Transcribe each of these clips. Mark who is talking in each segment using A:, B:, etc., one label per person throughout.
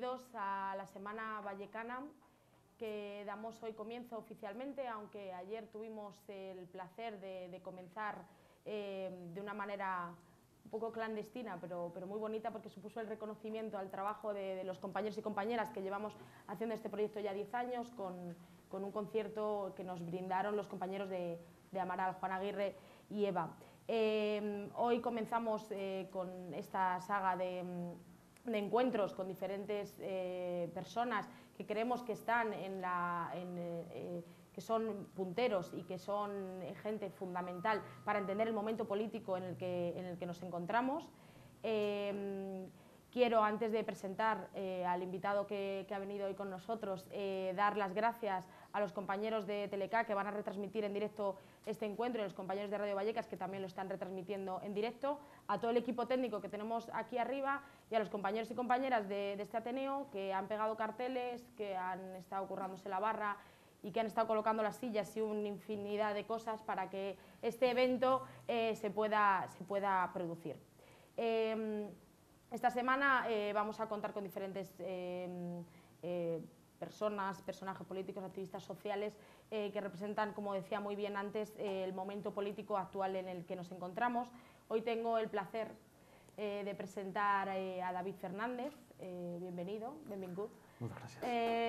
A: bienvenidos a la Semana Vallecana, que damos hoy comienzo oficialmente, aunque ayer tuvimos el placer de comenzar de una manera un poco clandestina, pero muy bonita, porque supuso el reconocimiento al trabajo de los compañeros y compañeras que llevamos haciendo este proyecto ya 10 años, con un concierto que nos brindaron los compañeros de Amaral, Juan Aguirre y Eva. Hoy comenzamos con esta saga de encuentros con diferentes personas que creemos que están que son punteros y que son gente fundamental para entender el momento político en el que nos encontramos. Quiero, antes de presentar al invitado que ha venido hoy con nosotros, dar las gracias a los compañeros de Teleca que van a retransmitir en directo este encuentro, y a los compañeros de Radio Vallecas que también lo están retransmitiendo en directo, a todo el equipo técnico que tenemos aquí arriba y a los compañeros y compañeras de este Ateneo que han pegado carteles, que han estado currándose la barra y que han estado colocando las sillas y una infinidad de cosas para que este evento se pueda producir. Esta semana vamos a contar con diferentes personajes políticos, activistas sociales que representan, como decía muy bien antes, el momento político actual en el que nos encontramos. Hoy tengo el placer de presentar a David Fernández. Bienvenido, benvingut.
B: Muchas gracias.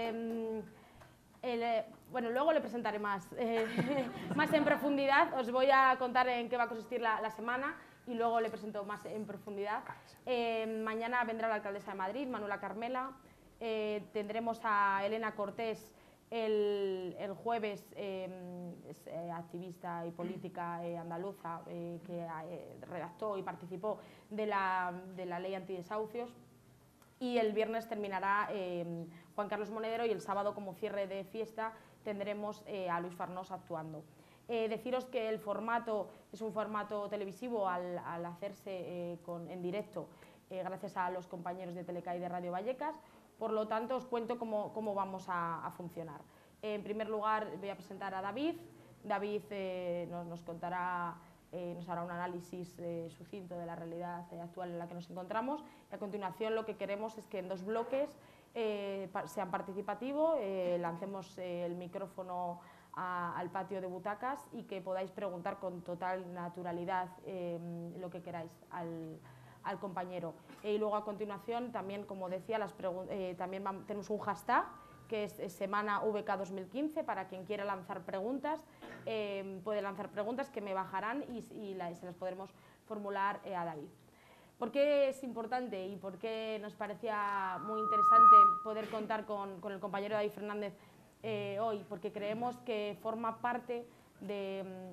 A: Bueno, luego le presentaré más en profundidad. Os voy a contar en qué va a consistir la semana y luego le presento más en profundidad. Mañana vendrá la alcaldesa de Madrid, Manuela Carmela. Tendremos a Elena Cortés el jueves, activista y política andaluza que redactó y participó de la ley antidesahucios. Y el viernes terminará Juan Carlos Monedero, y el sábado, como cierre de fiesta, tendremos a Luis Farnós actuando. Deciros que el formato es un formato televisivo al hacerse en directo, gracias a los compañeros de Teleca y de Radio Vallecas. Por lo tanto, os cuento cómo vamos a funcionar. En primer lugar, voy a presentar a David. David nos contará, nos hará un análisis sucinto de la realidad actual en la que nos encontramos, y a continuación lo que queremos es que en dos bloques sean participativos, lancemos el micrófono al patio de butacas y que podáis preguntar con total naturalidad lo que queráis al compañero. Y luego a continuación también, como decía, también tenemos un hashtag que es Semana VK 2015, para quien quiera lanzar preguntas, puede lanzar preguntas que me bajarán y se las podremos formular a David. ¿Por qué es importante y por qué nos parecía muy interesante poder contar con el compañero David Fernández hoy? Porque creemos que forma parte de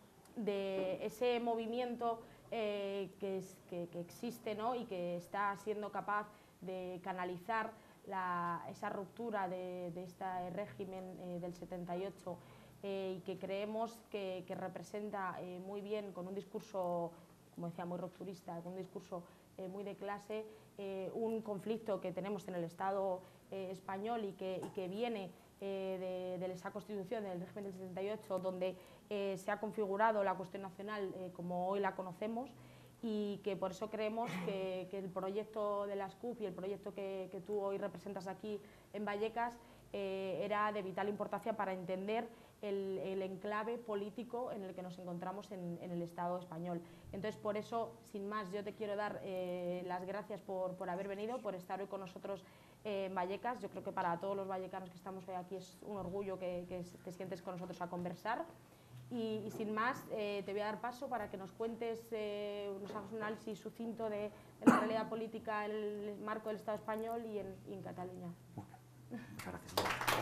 A: ese movimiento que existe, ¿no? Y que está siendo capaz de canalizar esa ruptura de este régimen del 78, y que creemos que representa muy bien, con un discurso, como decía, muy rupturista, con un discurso muy de clase, un conflicto que tenemos en el Estado español y que viene de esa Constitución del régimen del 78, donde se ha configurado la cuestión nacional como hoy la conocemos, y que por eso creemos que el proyecto de las CUP y el proyecto que tú hoy representas aquí en Vallecas era de vital importancia para entender el enclave político en el que nos encontramos en el Estado español. Entonces, por eso, sin más, yo te quiero dar las gracias por haber venido, por estar hoy con nosotros en Vallecas. Yo creo que para todos los vallecanos que estamos hoy aquí es un orgullo que te sientes con nosotros a conversar. Y sin más, te voy a dar paso para que nos cuentes, nos hagas un análisis sucinto de la realidad política en el marco del Estado español y en Cataluña.
B: Muchas gracias.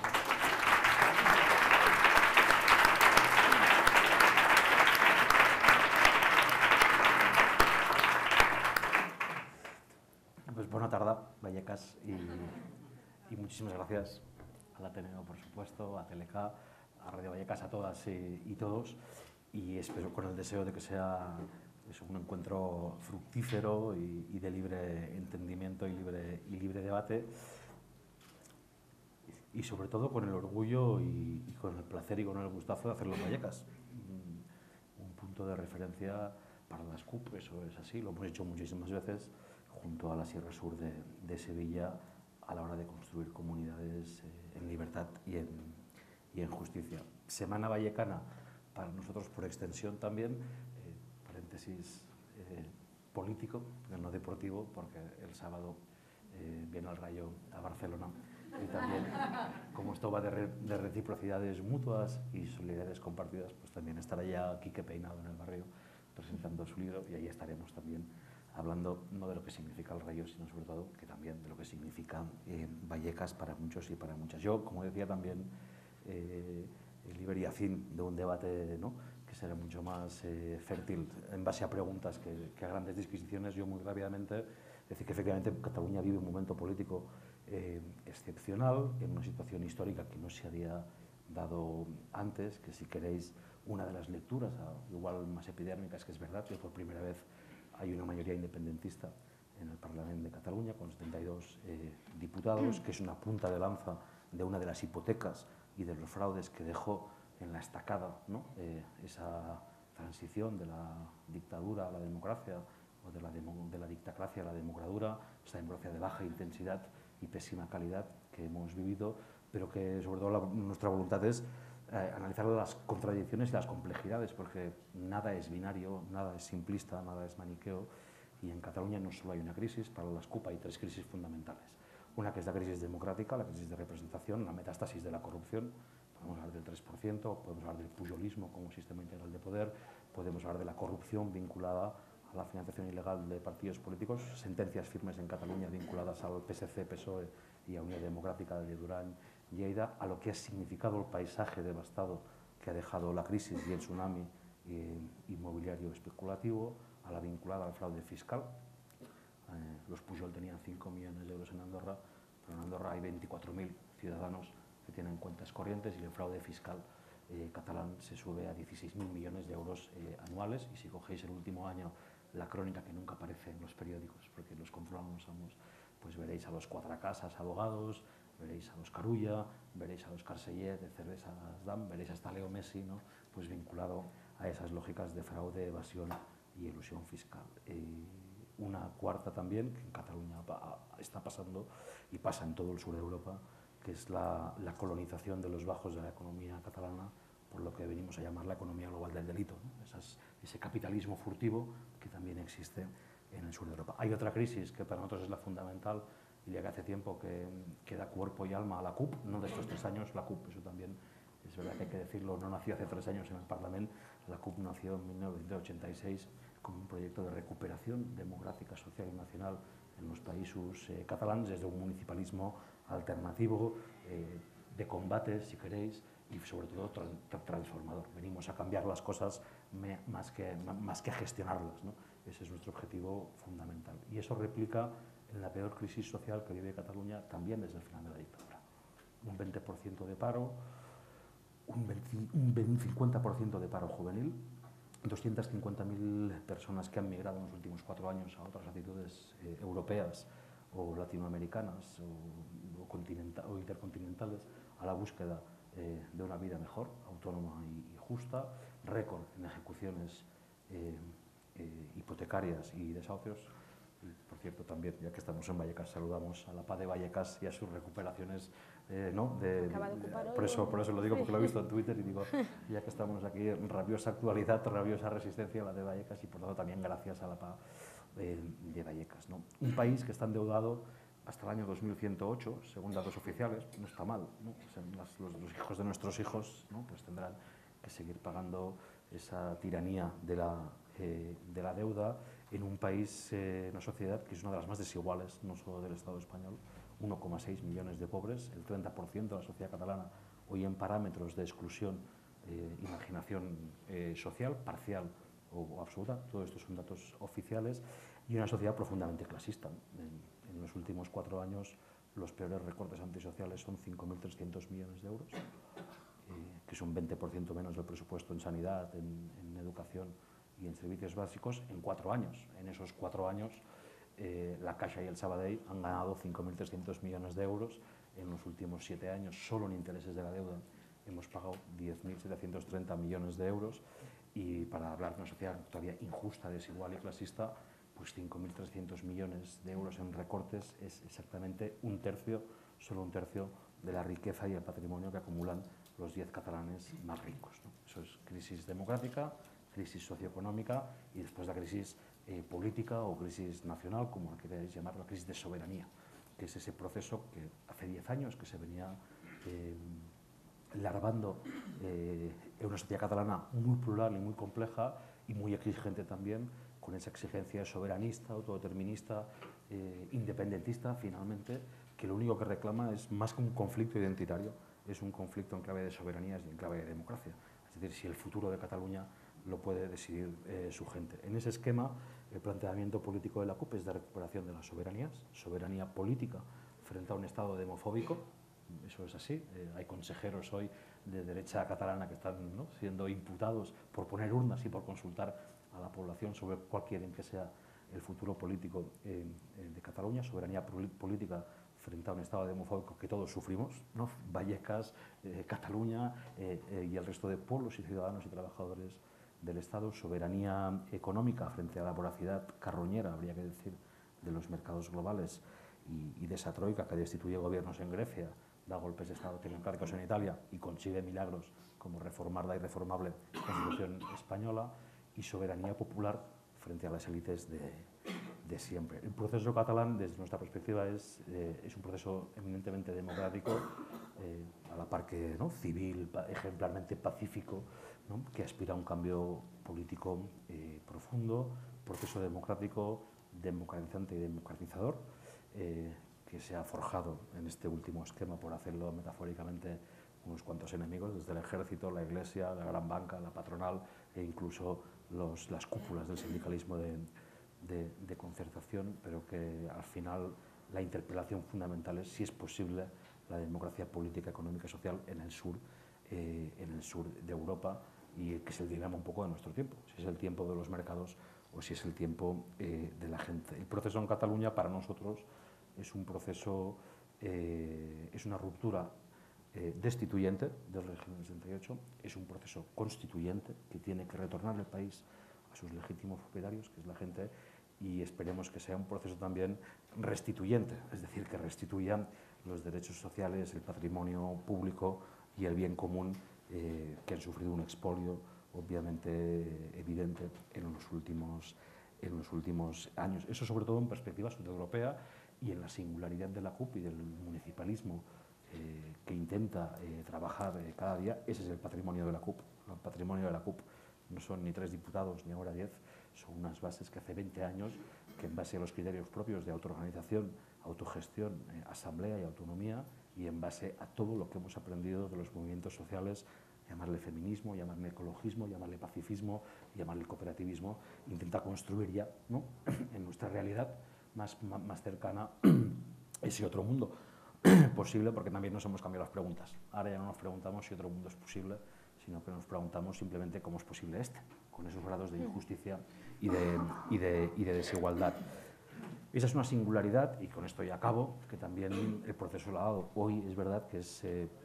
B: Pues buena tarde, Vallecas, y muchísimas gracias al Ateneo, por supuesto, a Teleca, a Radio Vallecas, a todas y todos, y espero con el deseo de que sea un encuentro fructífero y de libre entendimiento y libre debate, y sobre todo con el orgullo y con el placer y con el gustazo de hacerlo en Vallecas. Un punto de referencia para las CUP, eso es así, lo hemos hecho muchísimas veces, junto a la Sierra Sur de Sevilla, a la hora de construir comunidades en libertad y en justicia. Semana Vallecana, para nosotros por extensión también, paréntesis político, no deportivo, porque el sábado viene el Rayo a Barcelona y también, como esto va de reciprocidades mutuas y solidaridades compartidas, pues también estará ya Quique Peinado en el barrio presentando su libro y ahí estaremos también hablando no de lo que significa el Rayo, sino sobre todo que también de lo que significa Vallecas para muchos y para muchas. Yo, como decía también, liber fin de un debate, ¿no?, que será mucho más fértil en base a preguntas que a grandes disquisiciones. Yo muy rápidamente decir que efectivamente Cataluña vive un momento político excepcional, en una situación histórica que no se había dado antes, que si queréis una de las lecturas, igual más epidérmicas, que es verdad que por primera vez hay una mayoría independentista en el Parlamento de Cataluña, con 72 diputados, que es una punta de lanza de una de las hipotecas y de los fraudes que dejó en la estacada, ¿no?, esa transición de la dictadura a la democracia, o de la dictacracia a la democracia, esta democracia de baja intensidad y pésima calidad que hemos vivido, pero que sobre todo nuestra voluntad es analizar las contradicciones y las complejidades, porque nada es binario, nada es simplista, nada es maniqueo, y en Cataluña no solo hay una crisis, para las CUP hay tres crisis fundamentales. Una que es la crisis democrática, la crisis de representación, la metástasis de la corrupción. Podemos hablar del 3%, podemos hablar del pujolismo como sistema integral de poder, podemos hablar de la corrupción vinculada a la financiación ilegal de partidos políticos, sentencias firmes en Cataluña vinculadas al PSC, PSOE y a Unión Democrática de Durán Lleida, a lo que ha significado el paisaje devastado que ha dejado la crisis y el tsunami inmobiliario especulativo, a la vinculada al fraude fiscal. Los Pujol tenían 5 millones de euros en Andorra, pero en Andorra hay 24.000 ciudadanos que tienen cuentas corrientes y el fraude fiscal catalán se sube a 16.000 millones de euros anuales, y si cogéis el último año la crónica, que nunca aparece en los periódicos porque los controlamos ambos, pues veréis a los Cuadracasas abogados, veréis a los Carulla, veréis a los Carcellet de Cervesas Dam, veréis hasta Leo Messi, ¿no?, pues vinculado a esas lógicas de fraude, evasión y elusión fiscal. Una cuarta también, que en Cataluña está pasando y pasa en todo el sur de Europa, que es la colonización de los bajos de la economía catalana por lo que venimos a llamar la economía global del delito, ¿no? Ese capitalismo furtivo que también existe en el sur de Europa. Hay otra crisis que para nosotros es la fundamental y ya que hace tiempo que da cuerpo y alma a la CUP, no de estos 3 años, la CUP, eso también es verdad que hay que decirlo, no nació hace 3 años en el Parlamento, la CUP nació en 1986 como un proyecto de recuperación democrática, social y nacional en los països catalans, desde un municipalismo alternativo, de combate, si queréis, y sobre todo transformador. Venimos a cambiar las cosas más que a gestionarlas, ¿no? Ese es nuestro objetivo fundamental. Y eso replica en la peor crisis social que vive Cataluña también desde el final de la dictadura. Un 20% de paro, un 50% de paro juvenil, 250.000 personas que han migrado en los últimos 4 años a otras latitudes europeas o latinoamericanas o intercontinentales a la búsqueda de una vida mejor, autónoma y justa, récord en ejecuciones hipotecarias y desahucios. Y, por cierto, también, ya que estamos en Vallecas, saludamos a la PA de Vallecas y a sus recuperaciones, ¿no? Por eso lo digo, porque lo he visto en Twitter y digo, ya que estamos aquí, rabiosa actualidad, rabiosa resistencia a la de Vallecas, y por lo tanto también gracias a la PA de Vallecas, ¿no? Un país que está endeudado hasta el año 2108, según datos oficiales, no está mal, ¿no? O sea, los hijos de nuestros hijos, ¿no?, pues tendrán que seguir pagando esa tiranía de la deuda en un país, una sociedad que es una de las más desiguales, no solo del Estado español, 1,6 millones de pobres, el 30% de la sociedad catalana hoy en parámetros de exclusión y marginación social, parcial o absoluta, todo esto son datos oficiales, y una sociedad profundamente clasista. En los últimos 4 años los peores recortes antisociales son 5.300 millones de euros, que son 20% menos del presupuesto en sanidad, en educación y en servicios básicos en 4 años. En esos 4 años la Caixa y el Sabadell han ganado 5.300 millones de euros. En los últimos 7 años, solo en intereses de la deuda, hemos pagado 10.730 millones de euros. Y para hablar de una sociedad todavía injusta, desigual y clasista, pues 5.300 millones de euros en recortes es exactamente un tercio, solo un tercio de la riqueza y el patrimonio que acumulan los 10 catalanes más ricos, ¿no? Eso es crisis democrática, crisis socioeconómica y después la crisis política o crisis nacional, como queréis llamarlo, la crisis de soberanía, que es ese proceso que hace 10 años que se venía larvando en una sociedad catalana muy plural y muy compleja y muy exigente también, con esa exigencia soberanista, autodeterminista, independentista, finalmente, que lo único que reclama es más que un conflicto identitario, es un conflicto en clave de soberanías y en clave de democracia. Es decir, si el futuro de Cataluña lo puede decidir su gente. En ese esquema, el planteamiento político de la CUP es de recuperación de las soberanías, soberanía política frente a un Estado demofóbico. Eso es así. Hay consejeros hoy de derecha catalana que están, ¿no?, siendo imputados por poner urnas y por consultar a la población sobre cuál quieren que sea el futuro político de Cataluña, soberanía política frente a un Estado demofóbico que todos sufrimos, ¿no? Vallecas, Cataluña y el resto de pueblos y ciudadanos y trabajadores del Estado, soberanía económica frente a la voracidad carroñera, habría que decir, de los mercados globales y de esa troika que destituye gobiernos en Grecia, da golpes de Estado tecnocráticos en Italia y consigue milagros como reformar la irreformable Constitución española, y soberanía popular frente a las élites de siempre. El proceso catalán, desde nuestra perspectiva, es un proceso eminentemente democrático, a la par que, ¿no?, civil, ejemplarmente pacífico, ¿no?, que aspira a un cambio político profundo, proceso democrático, democratizante y democratizador, que se ha forjado en este último esquema, por hacerlo metafóricamente, unos cuantos enemigos, desde el ejército, la iglesia, la gran banca, la patronal e incluso las cúpulas del sindicalismo de concertación, pero que al final la interpelación fundamental es si es posible la democracia política, económica y social en el sur de Europa, y que es el dilema un poco de nuestro tiempo, si es el tiempo de los mercados o si es el tiempo de la gente. El proceso en Cataluña para nosotros es un proceso, es una ruptura destituyente del régimen del 78, es un proceso constituyente que tiene que retornar el país a sus legítimos propietarios, que es la gente, y esperemos que sea un proceso también restituyente, es decir, que restituyan los derechos sociales, el patrimonio público y el bien común que han sufrido un expolio obviamente evidente en los últimos años. Eso sobre todo en perspectiva sudeuropea y en la singularidad de la CUP y del municipalismo que intenta trabajar cada día. Ese es el patrimonio de la CUP. El patrimonio de la CUP no son ni 3 diputados ni ahora 10, son unas bases que hace 20 años, que en base a los criterios propios de autoorganización, autogestión, asamblea y autonomía, y en base a todo lo que hemos aprendido de los movimientos sociales, llamarle feminismo, llamarle ecologismo, llamarle pacifismo, llamarle cooperativismo, intenta construir ya, ¿no?, en nuestra realidad más cercana ese otro mundo posible, porque también nos hemos cambiado las preguntas. Ahora ya no nos preguntamos si otro mundo es posible, sino que nos preguntamos simplemente cómo es posible este, con esos grados de injusticia y de desigualdad. Esa es una singularidad, y con esto ya acabo, que también el proceso lo ha dado. Hoy es verdad que es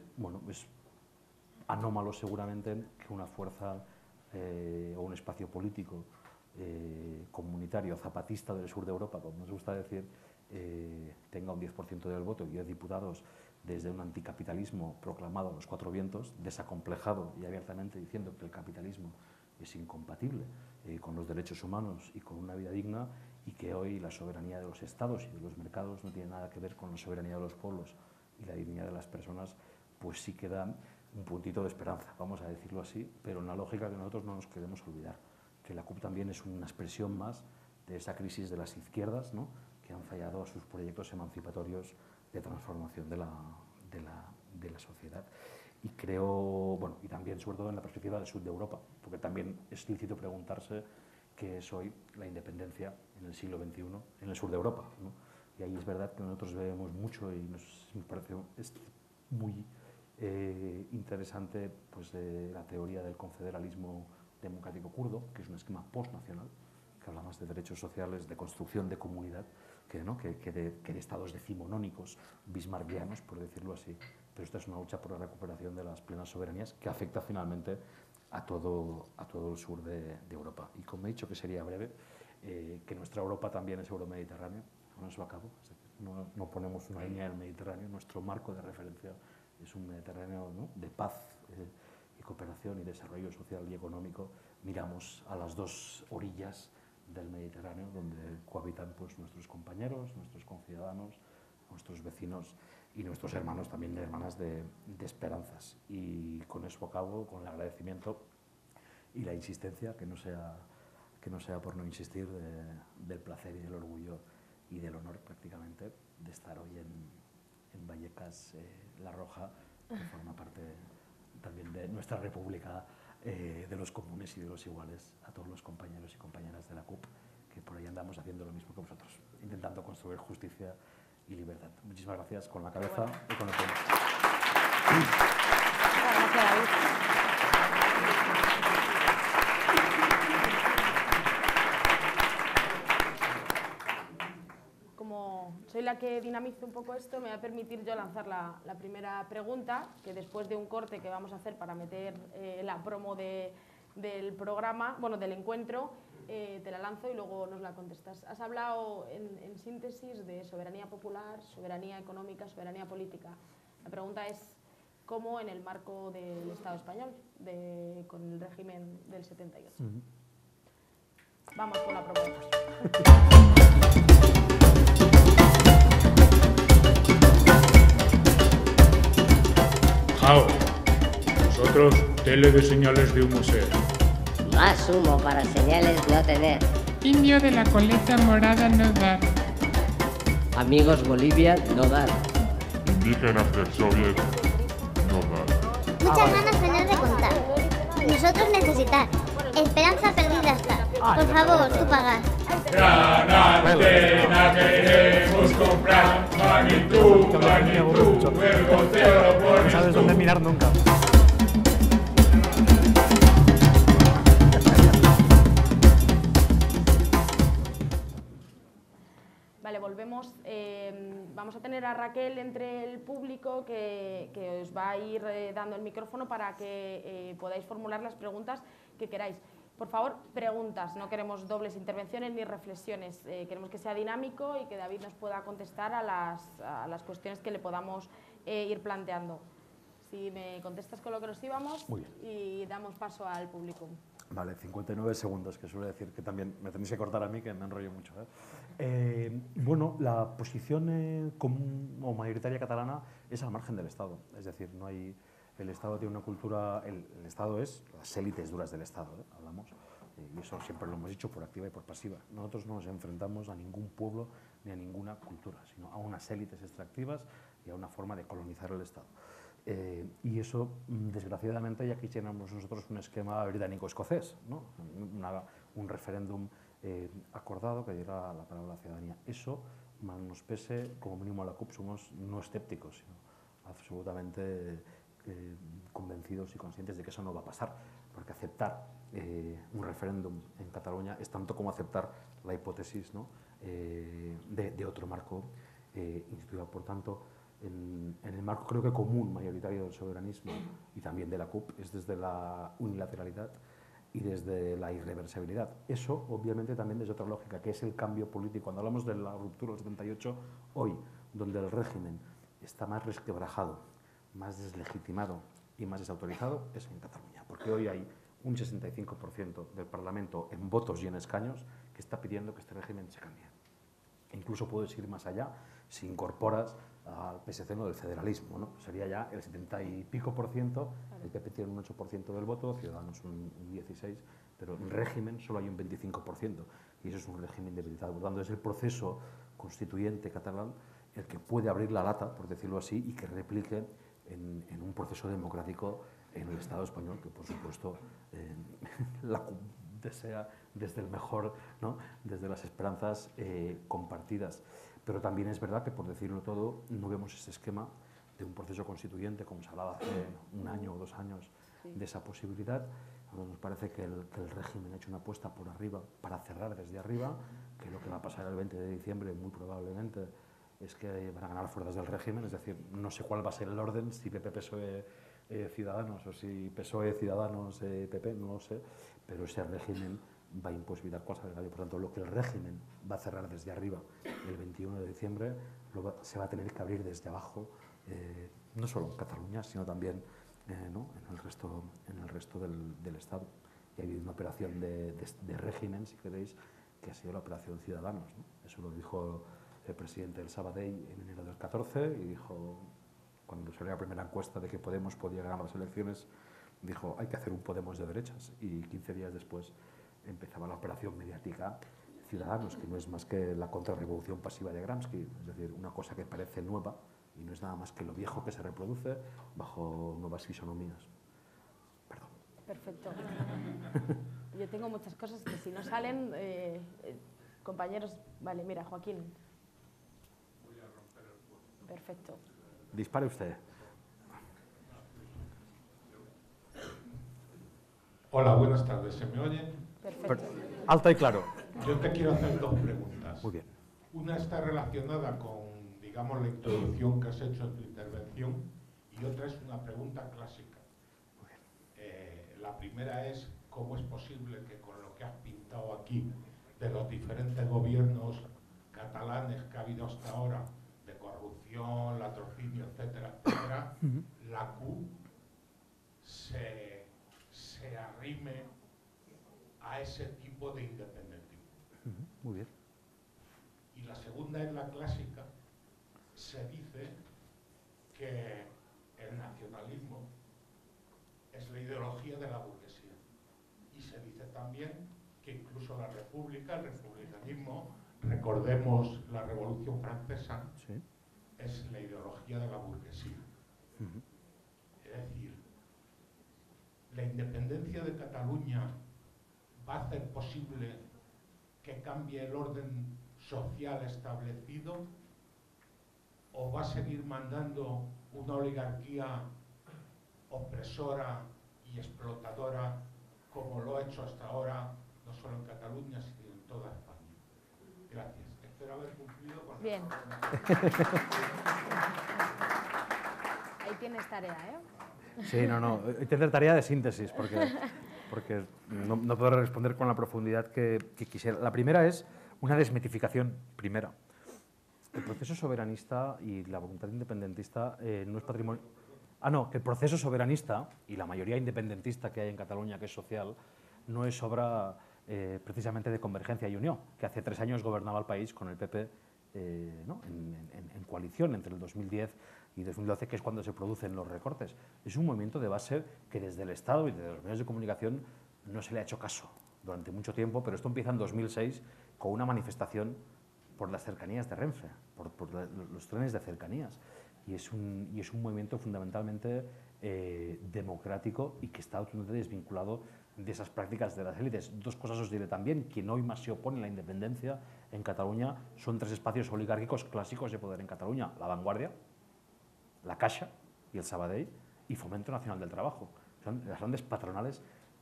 B: anómalo seguramente que una fuerza o un espacio político comunitario zapatista del sur de Europa, como nos gusta decir, tenga un 10% del voto y 10 diputados, desde un anticapitalismo proclamado a los 4 vientos, desacomplejado y abiertamente diciendo que el capitalismo es incompatible con los derechos humanos y con una vida digna, y que hoy la soberanía de los estados y de los mercados no tiene nada que ver con la soberanía de los pueblos y la dignidad de las personas, pues sí que da un puntito de esperanza, vamos a decirlo así, pero en la lógica que nosotros no nos queremos olvidar, que la CUP también es una expresión más de esa crisis de las izquierdas, ¿no?, que han fallado a sus proyectos emancipatorios de transformación de la sociedad. Y creo, bueno, y también sobre todo en la perspectiva del sur de Europa, porque también es lícito preguntarse qué es hoy la independencia en el siglo XXI en el sur de Europa, ¿no? Y ahí es verdad que nosotros vemos mucho, y nos parece muy interesante, pues, la teoría del confederalismo democrático kurdo, que es un esquema postnacional, que habla más de derechos sociales, de construcción de comunidad, que de estados decimonónicos, bismarckianos, por decirlo así. Pero esta es una lucha por la recuperación de las plenas soberanías que afecta finalmente a todo el sur de Europa. Y como he dicho que sería breve, que nuestra Europa también es euromediterránea, con eso acabo, es decir, no ponemos una línea del Mediterráneo, nuestro marco de referencia es un Mediterráneo, ¿no?, de paz y cooperación y desarrollo social y económico. Miramos a las dos orillas del Mediterráneo, donde cohabitan pues, nuestros compañeros, nuestros conciudadanos, nuestros vecinos y nuestros hermanos también y hermanas de esperanzas. Y con eso acabo, con el agradecimiento y la insistencia, que no sea por no insistir, del placer y del orgullo y del honor prácticamente de estar hoy en Vallecas, La Roja, que forma parte también de nuestra república, de los comunes y de los iguales, a todos los compañeros y compañeras de la CUP, que por ahí andamos haciendo lo mismo que vosotros, intentando construir justicia y libertad. Muchísimas gracias, con la cabeza y con el puño.
A: Gracias, David. Como soy la que dinamiza un poco esto, me voy a permitir yo lanzar la primera pregunta, que después de un corte que vamos a hacer para meter la promo del programa, bueno, del encuentro, te la lanzo y luego nos la contestas. Has hablado en síntesis de soberanía popular, soberanía económica, soberanía política. La pregunta es, ¿cómo en el marco del Estado español, con el régimen del 78? Vamos con la propuesta.
C: Vosotros, tele de señales de humo ser.
D: Más humo para señales no tener.
E: Indio de la coleta morada no dar.
D: Amigos Bolivia no dar.
C: Indígenas del Soviet, no dar.
F: Muchas ganas tener de contar. Nosotros necesitar. Esperanza perdida está. Por favor, tú pagas.
C: Gran antena queremos comprar. Magnitud, el goteo por
B: No sabes dónde mirar nunca.
A: Vale, volvemos. Vamos a tener a Raquel entre el público que os va a ir dando el micrófono para que podáis formular las preguntas que queráis. Por favor, preguntas, no queremos dobles intervenciones ni reflexiones, queremos que sea dinámico y que David nos pueda contestar a las cuestiones que le podamos ir planteando. Si me contestas con lo que nos íbamos y damos paso al público.
B: Vale, 59 segundos, que suele decir que también me tenéis que cortar a mí, que me enrollo mucho. Bueno, la posición común o mayoritaria catalana es al margen del Estado, es decir, no hay... El Estado tiene una cultura, el Estado es las élites duras del Estado, hablamos, y eso siempre lo hemos dicho por activa y por pasiva. Nosotros no nos enfrentamos a ningún pueblo ni a ninguna cultura, sino a unas élites extractivas y a una forma de colonizar el Estado. Y eso, desgraciadamente, ya quisiéramos nosotros un esquema británico-escocés, ¿no? Un referéndum acordado que diera la palabra a la ciudadanía. Eso, mal nos pese, como mínimo a la CUP somos no escépticos, sino absolutamente convencidos y conscientes de que eso no va a pasar, porque aceptar un referéndum en Cataluña es tanto como aceptar la hipótesis, ¿no?, de otro marco instituido. Por tanto, en el marco creo que común mayoritario del soberanismo y también de la CUP es desde la unilateralidad y desde la irreversibilidad. Eso, obviamente, también desde otra lógica, que es el cambio político. Cuando hablamos de la ruptura del 78, hoy, donde el régimen está más resquebrajado, más deslegitimado y más desautorizado, es en Cataluña, porque hoy hay un 65% del Parlamento en votos y en escaños que está pidiendo que este régimen se cambie. E incluso puedes ir más allá si incorporas al PSC del federalismo, ¿no? Sería ya el 70 y pico %, el PP tiene un 8% del voto, Ciudadanos un 16%, pero en régimen solo hay un 25%, y eso es un régimen debilitado. Por tanto, es el proceso constituyente catalán el que puede abrir la lata, por decirlo así, y que replique en un proceso democrático en el Estado español, que por supuesto la CUP desea desde el mejor, ¿no?, desde las esperanzas compartidas. Pero también es verdad que, por decirlo todo, no vemos ese esquema de un proceso constituyente, como se hablaba hace un año o 2 años, de esa posibilidad. Nos parece que el régimen ha hecho una apuesta por arriba para cerrar desde arriba, que lo que va a pasar el 20 de diciembre muy probablemente es que van a ganar fuerzas del régimen, es decir, no sé cuál va a ser el orden, si PP, PSOE, Ciudadanos, o si PSOE, Ciudadanos, PP, no lo sé, pero ese régimen va a imposibilitar cualquier cambio. Por tanto, lo que el régimen va a cerrar desde arriba el 21 de diciembre se va a tener que abrir desde abajo, no solo en Cataluña, sino también ¿no? en el resto del Estado. Y ha habido una operación de régimen, si queréis, que ha sido la operación Ciudadanos, ¿no? Eso lo dijo el presidente del Sabadell en enero del 14 y dijo, cuando salió la primera encuesta de que Podemos podía ganar las elecciones, dijo, hay que hacer un Podemos de derechas. Y 15 días después empezaba la operación mediática Ciudadanos, que no es más que la contrarrevolución pasiva de Gramsci, es decir, una cosa que parece nueva y no es nada más que lo viejo que se reproduce bajo nuevas fisonomías. Perdón.
A: Perfecto. Yo tengo muchas cosas que si no salen, compañeros... Vale, mira, Joaquín.
C: Voy a romper el fuego.
A: Perfecto.
B: Dispare usted.
C: Hola, buenas tardes. ¿Se me oye?
A: Perfecto.
B: Alta y claro.
C: Yo te quiero hacer dos preguntas.
B: Muy bien.
C: Una está relacionada con, digamos, la introducción que has hecho en tu intervención y otra es una pregunta clásica. La primera es, ¿cómo es posible que con lo que has pintado aquí de los diferentes gobiernos catalanes que ha habido hasta ahora, de corrupción, latrocinio, etcétera, etcétera, la CUP se arrime a ese tipo de independentismo?
B: Muy bien.
C: Y la segunda es la clásica. Se dice que el nacionalismo es la ideología de la burguesía. Y se dice también que incluso la república, el republicanismo, recordemos la Revolución Francesa,
B: Sí.
C: es la ideología de la burguesía. Es decir, la independencia de Cataluña va a hacer posible que cambie el orden social establecido o va a seguir mandando una oligarquía opresora y explotadora como lo ha hecho hasta ahora, no solo en Cataluña, sino en toda España. Gracias. Espero haber cumplido con
A: Bien. Ahí tienes tarea, ¿eh?
B: Sí, no. Tener tarea de síntesis, porque no podré responder con la profundidad que quisiera. La primera es una desmitificación primera. El proceso soberanista y la voluntad independentista no es patrimonio... no, que el proceso soberanista y la mayoría independentista que hay en Cataluña, que es social, no es obra precisamente de Convergencia y Unió, que hace 3 años gobernaba el país con el PP ¿no? en coalición entre el 2010 y 2012, que es cuando se producen los recortes. Es un movimiento de base que desde el Estado y desde los medios de comunicación no se le ha hecho caso durante mucho tiempo, pero esto empieza en 2006 con una manifestación por las cercanías de Renfe, por los trenes de cercanías. Y es un movimiento fundamentalmente democrático y que está totalmente desvinculado de esas prácticas de las élites. 2 cosas os diré también. Quien hoy más se opone a la independencia en Cataluña son 3 espacios oligárquicos clásicos de poder en Cataluña: La Vanguardia, La Caixa y el Sabadell, y Fomento Nacional del Trabajo. Son las grandes patronales.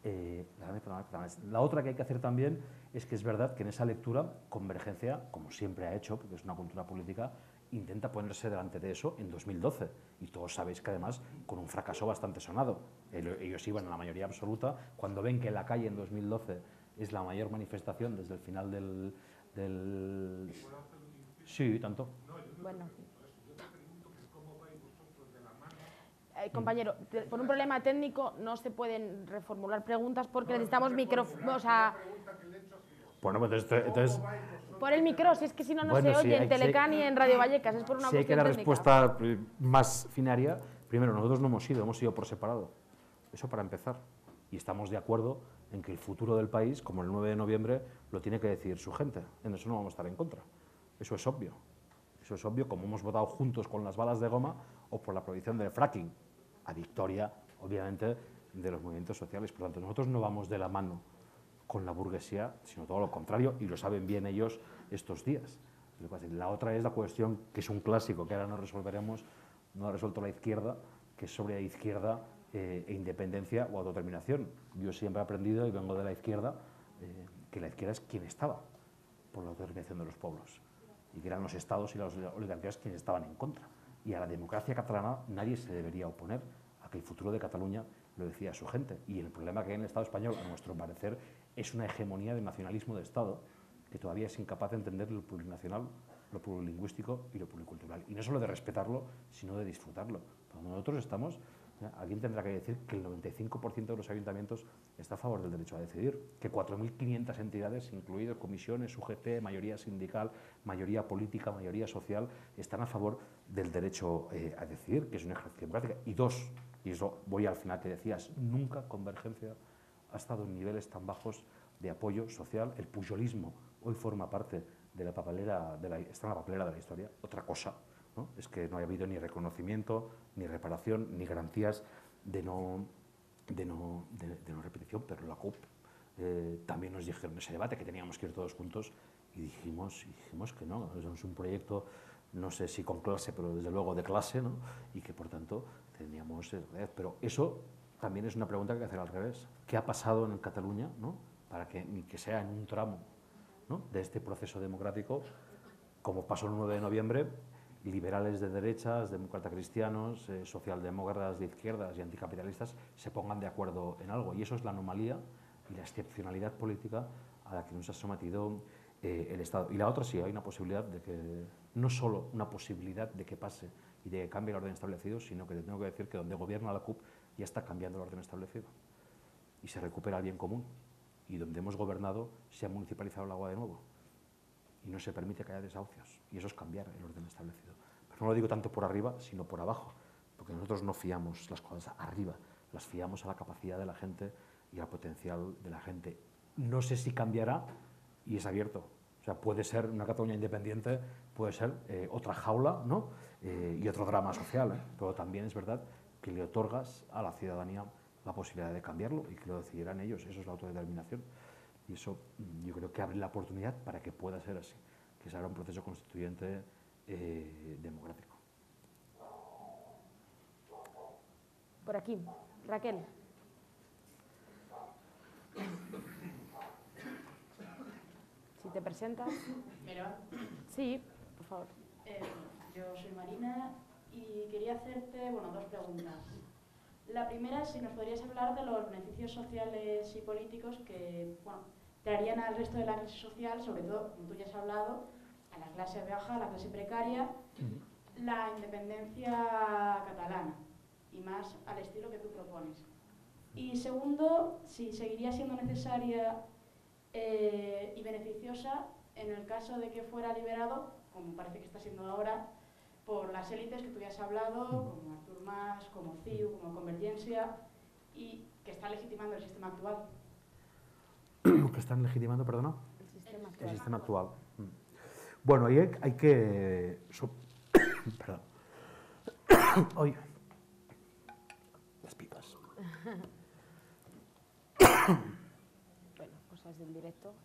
B: La otra que hay que hacer también es que es verdad que en esa lectura Convergencia, como siempre ha hecho, porque es una cultura política, intenta ponerse delante de eso en 2012. Y todos sabéis que además con un fracaso bastante sonado. Ellos iban a la mayoría absoluta. Cuando ven que la calle en 2012 es la mayor manifestación desde el final del... Sí, tanto.
A: Bueno. Compañero, por un problema técnico no se pueden reformular preguntas porque necesitamos micrófonos. O sea,
B: bueno, pues entonces
A: por el micro, si es que si no, no
B: bueno,
A: se oye
B: sí,
A: en Telecan y en Radio Vallecas, es por una
B: si hay que
A: cuestión
B: dar
A: técnica.
B: respuesta más finaria, primero, nosotros no hemos ido por separado. Eso para empezar. Y estamos de acuerdo en que el futuro del país, como el 9 de noviembre, lo tiene que decidir su gente. En eso no vamos a estar en contra. Eso es obvio. Eso es obvio, como hemos votado juntos con las balas de goma o por la prohibición del fracking, a victoria, obviamente, de los movimientos sociales. Por lo tanto, nosotros no vamos de la mano con la burguesía, sino todo lo contrario, y lo saben bien ellos estos días. La otra es la cuestión, que es un clásico, que ahora no resolveremos, no ha resuelto la izquierda, que es sobre la izquierda e independencia o autodeterminación. Yo siempre he aprendido, y vengo de la izquierda, que la izquierda es quien estaba por la autodeterminación de los pueblos, y que eran los estados y las oligarquías quienes estaban en contra. Y a la democracia catalana nadie se debería oponer a que el futuro de Cataluña lo decía su gente. Y el problema que hay en el Estado español, a nuestro parecer, es una hegemonía del nacionalismo de Estado que todavía es incapaz de entender lo plurinacional, lo plurilingüístico y lo pluricultural. Y no solo de respetarlo, sino de disfrutarlo. Cuando nosotros estamos, alguien tendrá que decir que el 95% de los ayuntamientos está a favor del derecho a decidir, que 4.500 entidades, incluidas comisiones, UGT, mayoría sindical, mayoría política, mayoría social, están a favor del derecho a decidir, que es una ejercicio democrática. Y dos, y eso voy al final que decías, nunca Convergencia ha estado en niveles tan bajos de apoyo social. El pujolismo hoy forma parte de la papelera, está en la papelera de la historia. Otra cosa, ¿no?, es que no haya habido ni reconocimiento, ni reparación, ni garantías de no repetición, pero la CUP también nos dijeron en ese debate que teníamos que ir todos juntos y dijimos que no, es un proyecto, no sé si con clase, pero desde luego de clase, ¿no?, y que por tanto teníamos... Pero eso también es una pregunta que hay que hacer al revés. ¿Qué ha pasado en Cataluña, ¿no?, para que ni que sea en un tramo, ¿no?, de este proceso democrático, como pasó el 9 de noviembre, liberales de derechas, demócratas cristianos, socialdemócratas de izquierdas y anticapitalistas se pongan de acuerdo en algo? Y eso es la anomalía y la excepcionalidad política a la que nos ha sometido el Estado. Y la otra, sí, hay una posibilidad de que, no solo una posibilidad de que pase y de que cambie el orden establecido, sino que te tengo que decir que donde gobierna la CUP ya está cambiando el orden establecido y se recupera el bien común. Y donde hemos gobernado se ha municipalizado el agua de nuevo y no se permite que haya desahucios, y eso es cambiar el orden establecido. Pero no lo digo tanto por arriba, sino por abajo, porque nosotros no fiamos las cosas arriba, las fiamos a la capacidad de la gente y al potencial de la gente. No sé si cambiará, y es abierto. O sea, puede ser una Cataluña independiente, puede ser otra jaula, ¿no?, y otro drama social, pero también es verdad que le otorgas a la ciudadanía la posibilidad de cambiarlo y que lo decidirán ellos. Eso es la autodeterminación. Y eso yo creo que abre la oportunidad para que pueda ser así, que se haga un proceso constituyente democrático.
A: Por aquí, Raquel. Si te presentas.
G: Mira.
A: Sí, por favor.
G: Yo soy Marina y quería hacerte, dos preguntas. La primera es si nos podrías hablar de los beneficios sociales y políticos que, traerían al resto de la clase social, sobre todo, como tú ya has hablado, a la clase baja, a la clase precaria, la independencia catalana, y más al estilo que tú propones. Y segundo, si seguiría siendo necesaria y beneficiosa en el caso de que fuera liberado, como parece que está siendo ahora, por las élites que tú ya has hablado, como Artur Mas, como CiU, como Convergencia, y que está legitimando el sistema actual.
B: ¿Que están legitimando, perdona? El sistema actual. Bueno, ahí hay que... Perdón. Oye. Las pipas.
A: Bueno, cosas del directo.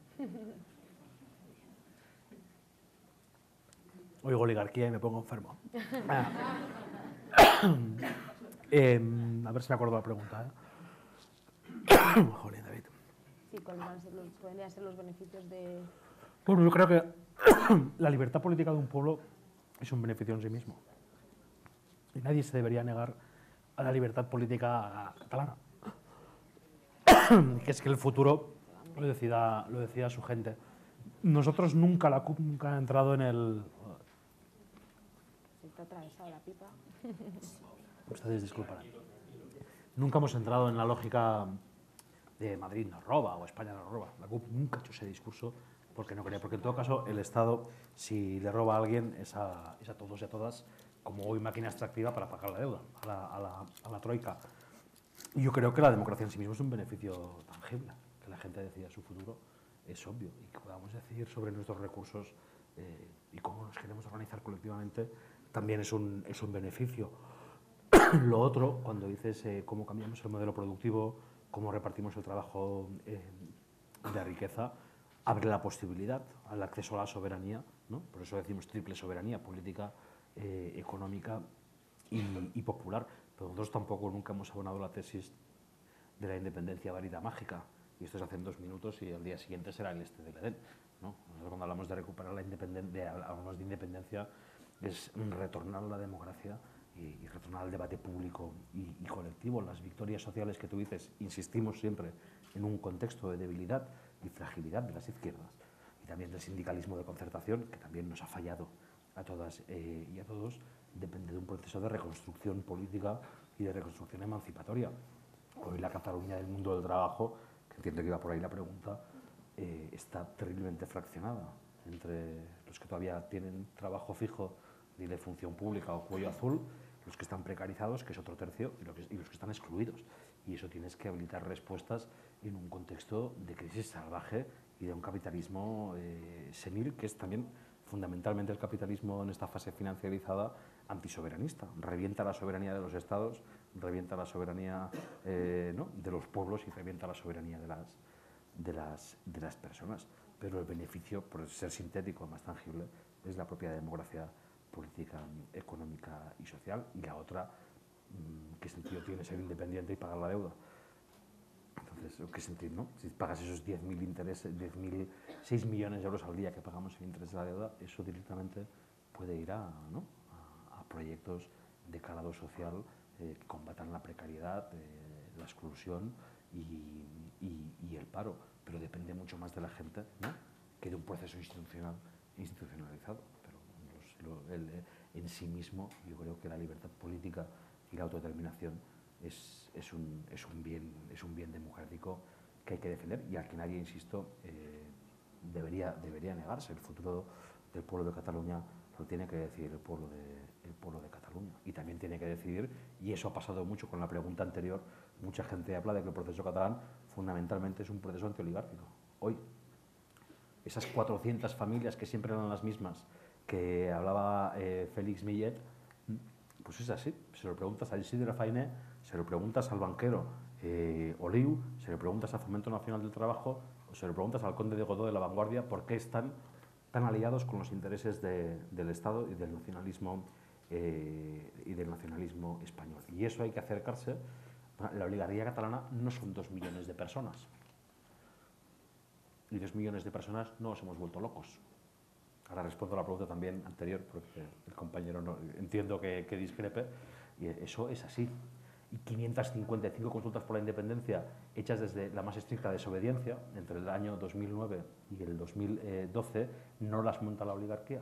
B: Oigo oligarquía y me pongo enfermo. A ver si me acuerdo la pregunta. Joder, David.
A: Sí, ¿cuáles podrían ser los beneficios de...?
B: Bueno, yo creo que la libertad política de un pueblo es un beneficio en sí mismo. Y nadie se debería negar a la libertad política catalana. Que es que el futuro lo decida su gente. Nosotros nunca, la CUP nunca ha entrado en el...
A: Se te ha atravesado la pipa.
B: Ustedes disculparán. Nunca hemos entrado en la lógica de Madrid nos roba o España nos roba. La CUP nunca ha hecho ese discurso porque no quería. Porque en todo caso el Estado, si le roba a alguien, es a todos y a todas, como hoy máquina extractiva para pagar la deuda, a la troika. Y yo creo que la democracia en sí mismo es un beneficio tangible. Que la gente decida su futuro es obvio. Y que podamos decidir sobre nuestros recursos y cómo nos queremos organizar colectivamente también es un beneficio. Lo otro, cuando dices cómo cambiamos el modelo productivo, cómo repartimos el trabajo de riqueza, abre la posibilidad al acceso a la soberanía, ¿no? Por eso decimos triple soberanía, política, económica y popular. Pero nosotros tampoco nunca hemos abonado la tesis de la independencia varita mágica. Y esto es hace 2 minutos y al día siguiente será el este del Edén, ¿no? Nosotros cuando hablamos de recuperar la independencia, hablamos de independencia, es retornar a la democracia y retornar al debate público y colectivo. Las victorias sociales que tú dices, insistimos siempre en un contexto de debilidad y fragilidad de las izquierdas y también del sindicalismo de concertación, que también nos ha fallado a todas y a todos, depende de un proceso de reconstrucción política y de reconstrucción emancipatoria. Hoy la Cataluña del mundo del trabajo, que entiendo que iba por ahí la pregunta, está terriblemente fraccionada entre los que todavía tienen trabajo fijo y de función pública o cuello azul, los que están precarizados, que es otro tercio, y los que están excluidos. Y eso tienes que habilitar respuestas en un contexto de crisis salvaje y de un capitalismo senil, que es también fundamentalmente el capitalismo en esta fase financiarizada antisoberanista. Revienta la soberanía de los estados, revienta la soberanía ¿no? de los pueblos y revienta la soberanía de las personas. Pero el beneficio, por ser sintético, más tangible, es la propia democracia política, económica y social. Y la otra, ¿qué sentido tiene ser independiente y pagar la deuda? Entonces, ¿qué sentido, no? Si pagas esos 10.000 intereses, 6 millones de euros al día que pagamos en interés de la deuda, eso directamente puede ir a proyectos de calado social que combatan la precariedad, la exclusión y el paro, pero depende mucho más de la gente, ¿no? Que de un proceso institucionalizado. Pero en sí mismo yo creo que la libertad política y la autodeterminación es un bien democrático que hay que defender y al que nadie, insisto, debería negarse. El futuro del pueblo de Cataluña lo tiene que decidir el pueblo de Cataluña. Y también tiene que decidir, y eso ha pasado mucho con la pregunta anterior, mucha gente habla de que el proceso catalán fundamentalmente es un proceso antioligárquico. Hoy, esas 400 familias que siempre eran las mismas, que hablaba Félix Millet, pues es así. Se lo preguntas a Isidre Fainé, se lo preguntas al banquero Oliu, se lo preguntas al Fomento Nacional del Trabajo, o se lo preguntas al conde de Godó de La Vanguardia, por qué están tan aliados con los intereses del Estado y del nacionalismo español. Y eso hay que acercarse. La oligarquía catalana no son 2 millones de personas. Y 2 millones de personas no nos hemos vuelto locos. Ahora respondo a la pregunta también anterior, porque el compañero no, entiendo que discrepe, y eso es así. Y 555 consultas por la independencia hechas desde la más estricta desobediencia, entre el año 2009 y el 2012, no las monta la oligarquía.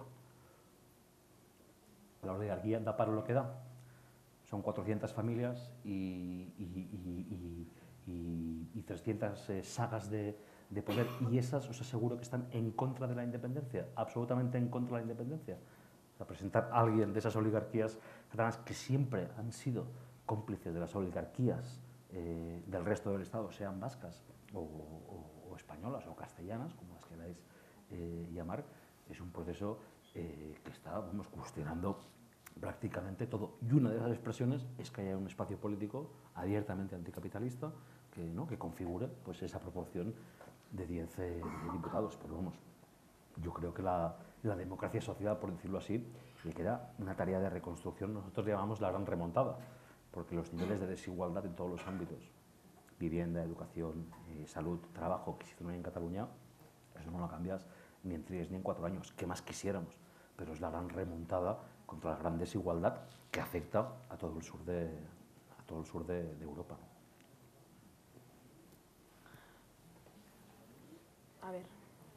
B: La oligarquía da para lo que da. Son 400 familias y 300 sagas de poder, y esas os aseguro que están en contra de la independencia, absolutamente en contra de la independencia. O sea, presentar a alguien de esas oligarquías catalanas que siempre han sido cómplices de las oligarquías del resto del Estado, sean vascas o españolas o castellanas, como las queráis llamar, es un proceso que está cuestionando prácticamente todo. Y una de esas expresiones es que haya un espacio político abiertamente anticapitalista que configure pues, esa proporción de 10 diputados. Pero vamos, yo creo que la democracia social, por decirlo así, le queda una tarea de reconstrucción. Nosotros llamamos la gran remontada, porque los niveles de desigualdad en todos los ámbitos, vivienda, educación, salud, trabajo, que se hicieron en Cataluña, eso no lo cambias ni en 3 ni en 4 años, que más quisiéramos, pero es la gran remontada contra la gran desigualdad que afecta a todo el sur de Europa.
A: A ver.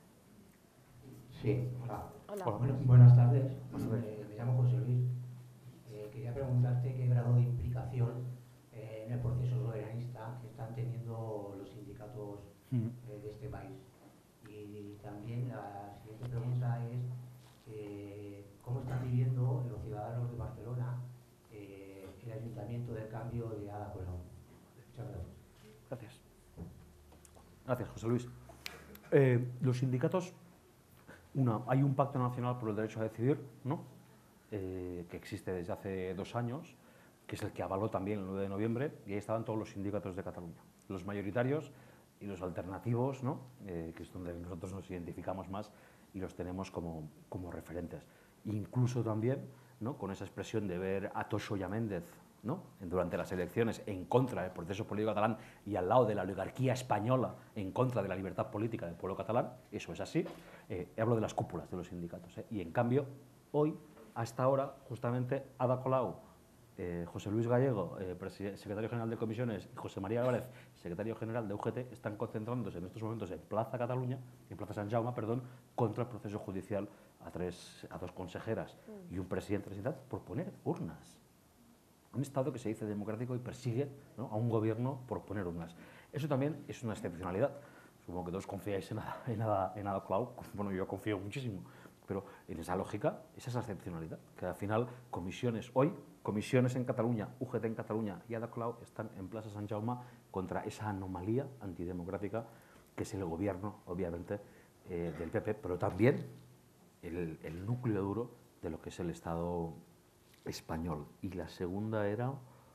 H: Sí, hola.
A: Hola.
H: Bueno, buenas tardes. Me llamo José Luis. Quería preguntarte qué grado de implicación en el proceso soberanista que están teniendo los sindicatos de este país. Y también la siguiente pregunta es ¿cómo están viviendo los ciudadanos de Barcelona el Ayuntamiento del Cambio de Ada Colau? Muchas gracias.
B: Gracias. Gracias, José Luis. Los sindicatos, hay un pacto nacional por el derecho a decidir, ¿no? Que existe desde hace 2 años, que es el que avaló también el 9 de noviembre, y ahí estaban todos los sindicatos de Cataluña, los mayoritarios y los alternativos, ¿no? Que es donde nosotros nos identificamos más y los tenemos como referentes. Incluso también, ¿no? Con esa expresión de ver a Tosso y a Méndez, ¿no? Durante las elecciones en contra del proceso político catalán y al lado de la oligarquía española en contra de la libertad política del pueblo catalán, eso es así. Hablo de las cúpulas de los sindicatos. Y en cambio, hoy, hasta ahora, justamente Ada Colau José Luis Gallego, secretario general de comisiones, y José María Álvarez, secretario general de UGT, están concentrándose en estos momentos en Plaza Cataluña, en Plaza Sant Jaume, perdón, contra el proceso judicial a dos consejeras y un presidente de la ciudad por poner urnas. Un Estado que se dice democrático y persigue, ¿no?, a un gobierno por poner urnas. Eso también es una excepcionalidad. Supongo que todos confiáis en Ada Colau. Bueno, yo confío muchísimo. Pero en esa lógica, esa es la excepcionalidad. Que al final, comisiones en Cataluña, UGT en Cataluña y Ada Colau están en Plaza Sant Jaume contra esa anomalía antidemocrática que es el gobierno, obviamente, del PP, pero también el núcleo duro de lo que es el Estado español. Y la segunda era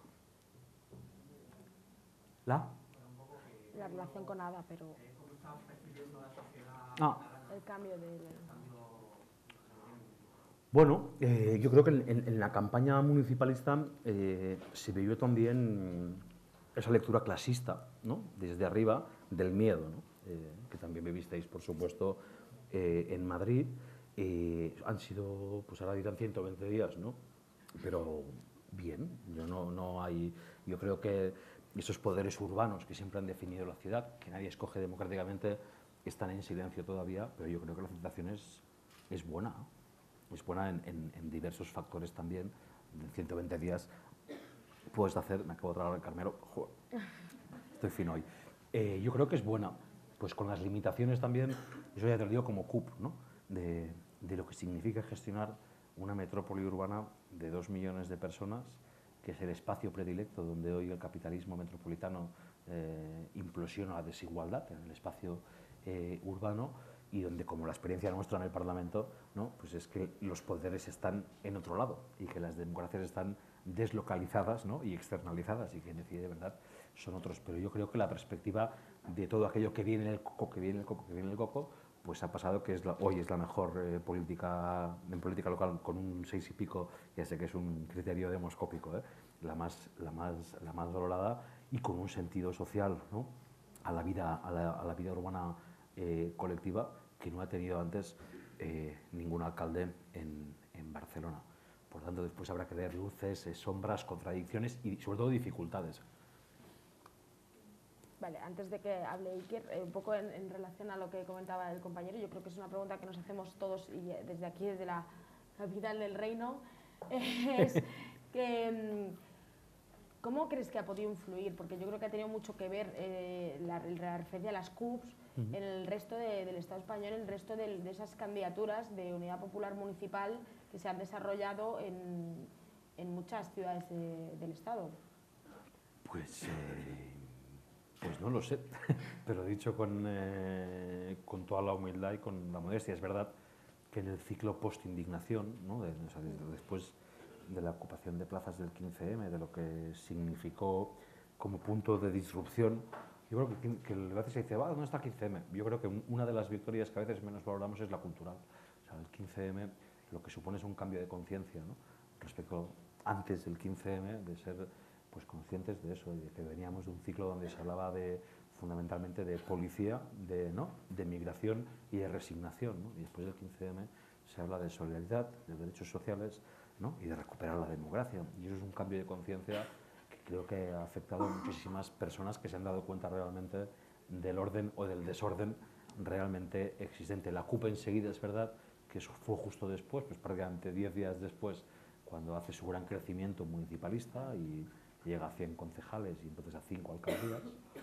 B: la
A: relación con Ada, pero el cambio de...
B: Bueno, yo creo que en la campaña municipalista se vivió también esa lectura clasista, ¿no?, desde arriba, del miedo, ¿no?, que también vivisteis, por supuesto, en Madrid. Han sido, pues ahora dirán 120 días, ¿no?, pero bien, yo creo que esos poderes urbanos que siempre han definido la ciudad, que nadie escoge democráticamente, están en silencio todavía, pero yo creo que la aceptación es buena, ¿no? Es buena en diversos factores también. En 120 días puedes hacer... Me acabo de tragar el Carmelo. Joder, estoy fino hoy. Yo creo que es buena, pues con las limitaciones también, eso ya te lo digo como CUP, ¿no?, de lo que significa gestionar una metrópoli urbana de 2 millones de personas, que es el espacio predilecto donde hoy el capitalismo metropolitano implosiona la desigualdad en el espacio urbano, y donde, como la experiencia nuestra en el Parlamento, ¿no?, pues es que los poderes están en otro lado y que las democracias están deslocalizadas, ¿no?, y externalizadas, y quien decide de verdad son otros. Pero yo creo que la perspectiva de todo aquello que viene el coco, pues ha pasado que hoy es la mejor política en política local, con un 6 y pico, ya sé que es un criterio demoscópico, la más valorada, y con un sentido social, ¿no?, a la vida urbana colectiva, que no ha tenido antes ningún alcalde en Barcelona. Por tanto, después habrá que ver luces, sombras, contradicciones y sobre todo dificultades.
A: Vale, antes de que hable Iker, un poco en relación a lo que comentaba el compañero, yo creo que es una pregunta que nos hacemos todos, y desde aquí, desde la capital del reino, es que ¿cómo crees que ha podido influir? Porque yo creo que ha tenido mucho que ver la referencia a las CUPs en el resto del Estado español, en el resto de esas candidaturas de Unidad Popular Municipal que se han desarrollado en muchas ciudades del Estado.
B: Pues no lo sé, pero dicho con toda la humildad y con la modestia, es verdad que en el ciclo post-indignación, ¿no?, después de la ocupación de plazas del 15M, de lo que significó como punto de disrupción, yo creo que a veces se dice, ¿dónde está el 15M? Yo creo que una de las victorias que a veces menos valoramos es la cultural. O sea, el 15M lo que supone es un cambio de conciencia, ¿no?, respecto antes del 15M, de ser, pues, conscientes de eso, de que veníamos de un ciclo donde se hablaba fundamentalmente de policía, de migración y de resignación, ¿no? Y después del 15M se habla de solidaridad, de derechos sociales, ¿no?, y de recuperar la democracia. Y eso es un cambio de conciencia que creo que ha afectado a muchísimas personas que se han dado cuenta realmente del orden o del desorden realmente existente. La CUP enseguida, es verdad que eso fue justo después, pues prácticamente 10 días después, cuando hace su gran crecimiento municipalista y llega a 100 concejales y entonces a 5 alcaldías,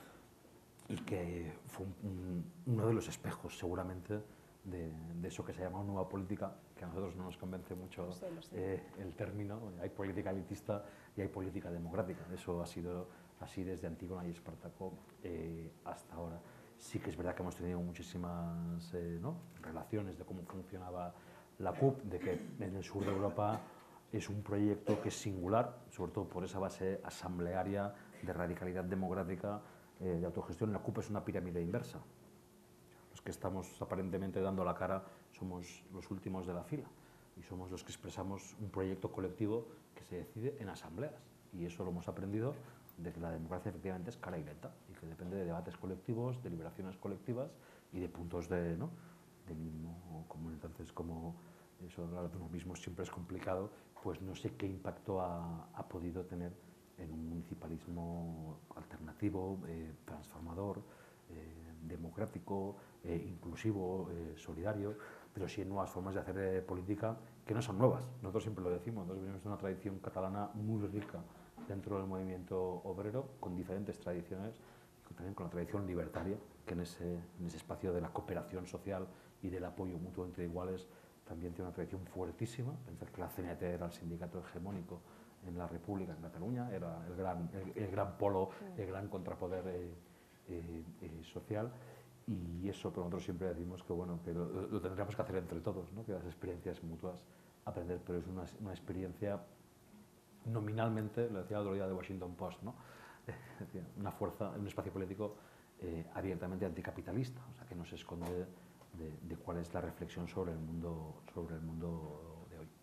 B: y que fue uno de los espejos seguramente de eso que se llama nueva política, que a nosotros no nos convence mucho el término. Hay política elitista y hay política democrática. Eso ha sido así desde Antígona y Espartaco hasta ahora. Sí que es verdad que hemos tenido muchísimas relaciones de cómo funcionaba la CUP, de que en el sur de Europa es un proyecto que es singular, sobre todo por esa base asamblearia de radicalidad democrática, de autogestión. La CUP es una pirámide inversa. Los que estamos aparentemente dando la cara somos los últimos de la fila y somos los que expresamos un proyecto colectivo que se decide en asambleas. Y eso lo hemos aprendido de que la democracia efectivamente es cara y lenta y que depende de debates colectivos, deliberaciones colectivas y de puntos de mismo común. Entonces, como eso de hablar de uno mismo siempre es complicado, pues no sé qué impacto ha podido tener en un municipalismo alternativo, transformador, democrático, inclusivo, solidario, pero sí en nuevas formas de hacer política que no son nuevas. Nosotros siempre lo decimos, nosotros venimos de una tradición catalana muy rica dentro del movimiento obrero, con diferentes tradiciones, también con la tradición libertaria, que en ese espacio de la cooperación social y del apoyo mutuo entre iguales también tiene una tradición fuertísima. Pensar que la CNT era el sindicato hegemónico en la República, en Cataluña, era el gran polo, el gran contrapoder social, y eso, pero nosotros siempre decimos que, bueno, que lo tendríamos que hacer entre todos, ¿no? Que las experiencias mutuas aprender, pero es una experiencia nominalmente, lo decía el otro día de Washington Post, ¿no? Una fuerza, un espacio político abiertamente anticapitalista, o sea, que no se esconde de cuál es la reflexión sobre el mundo de hoy.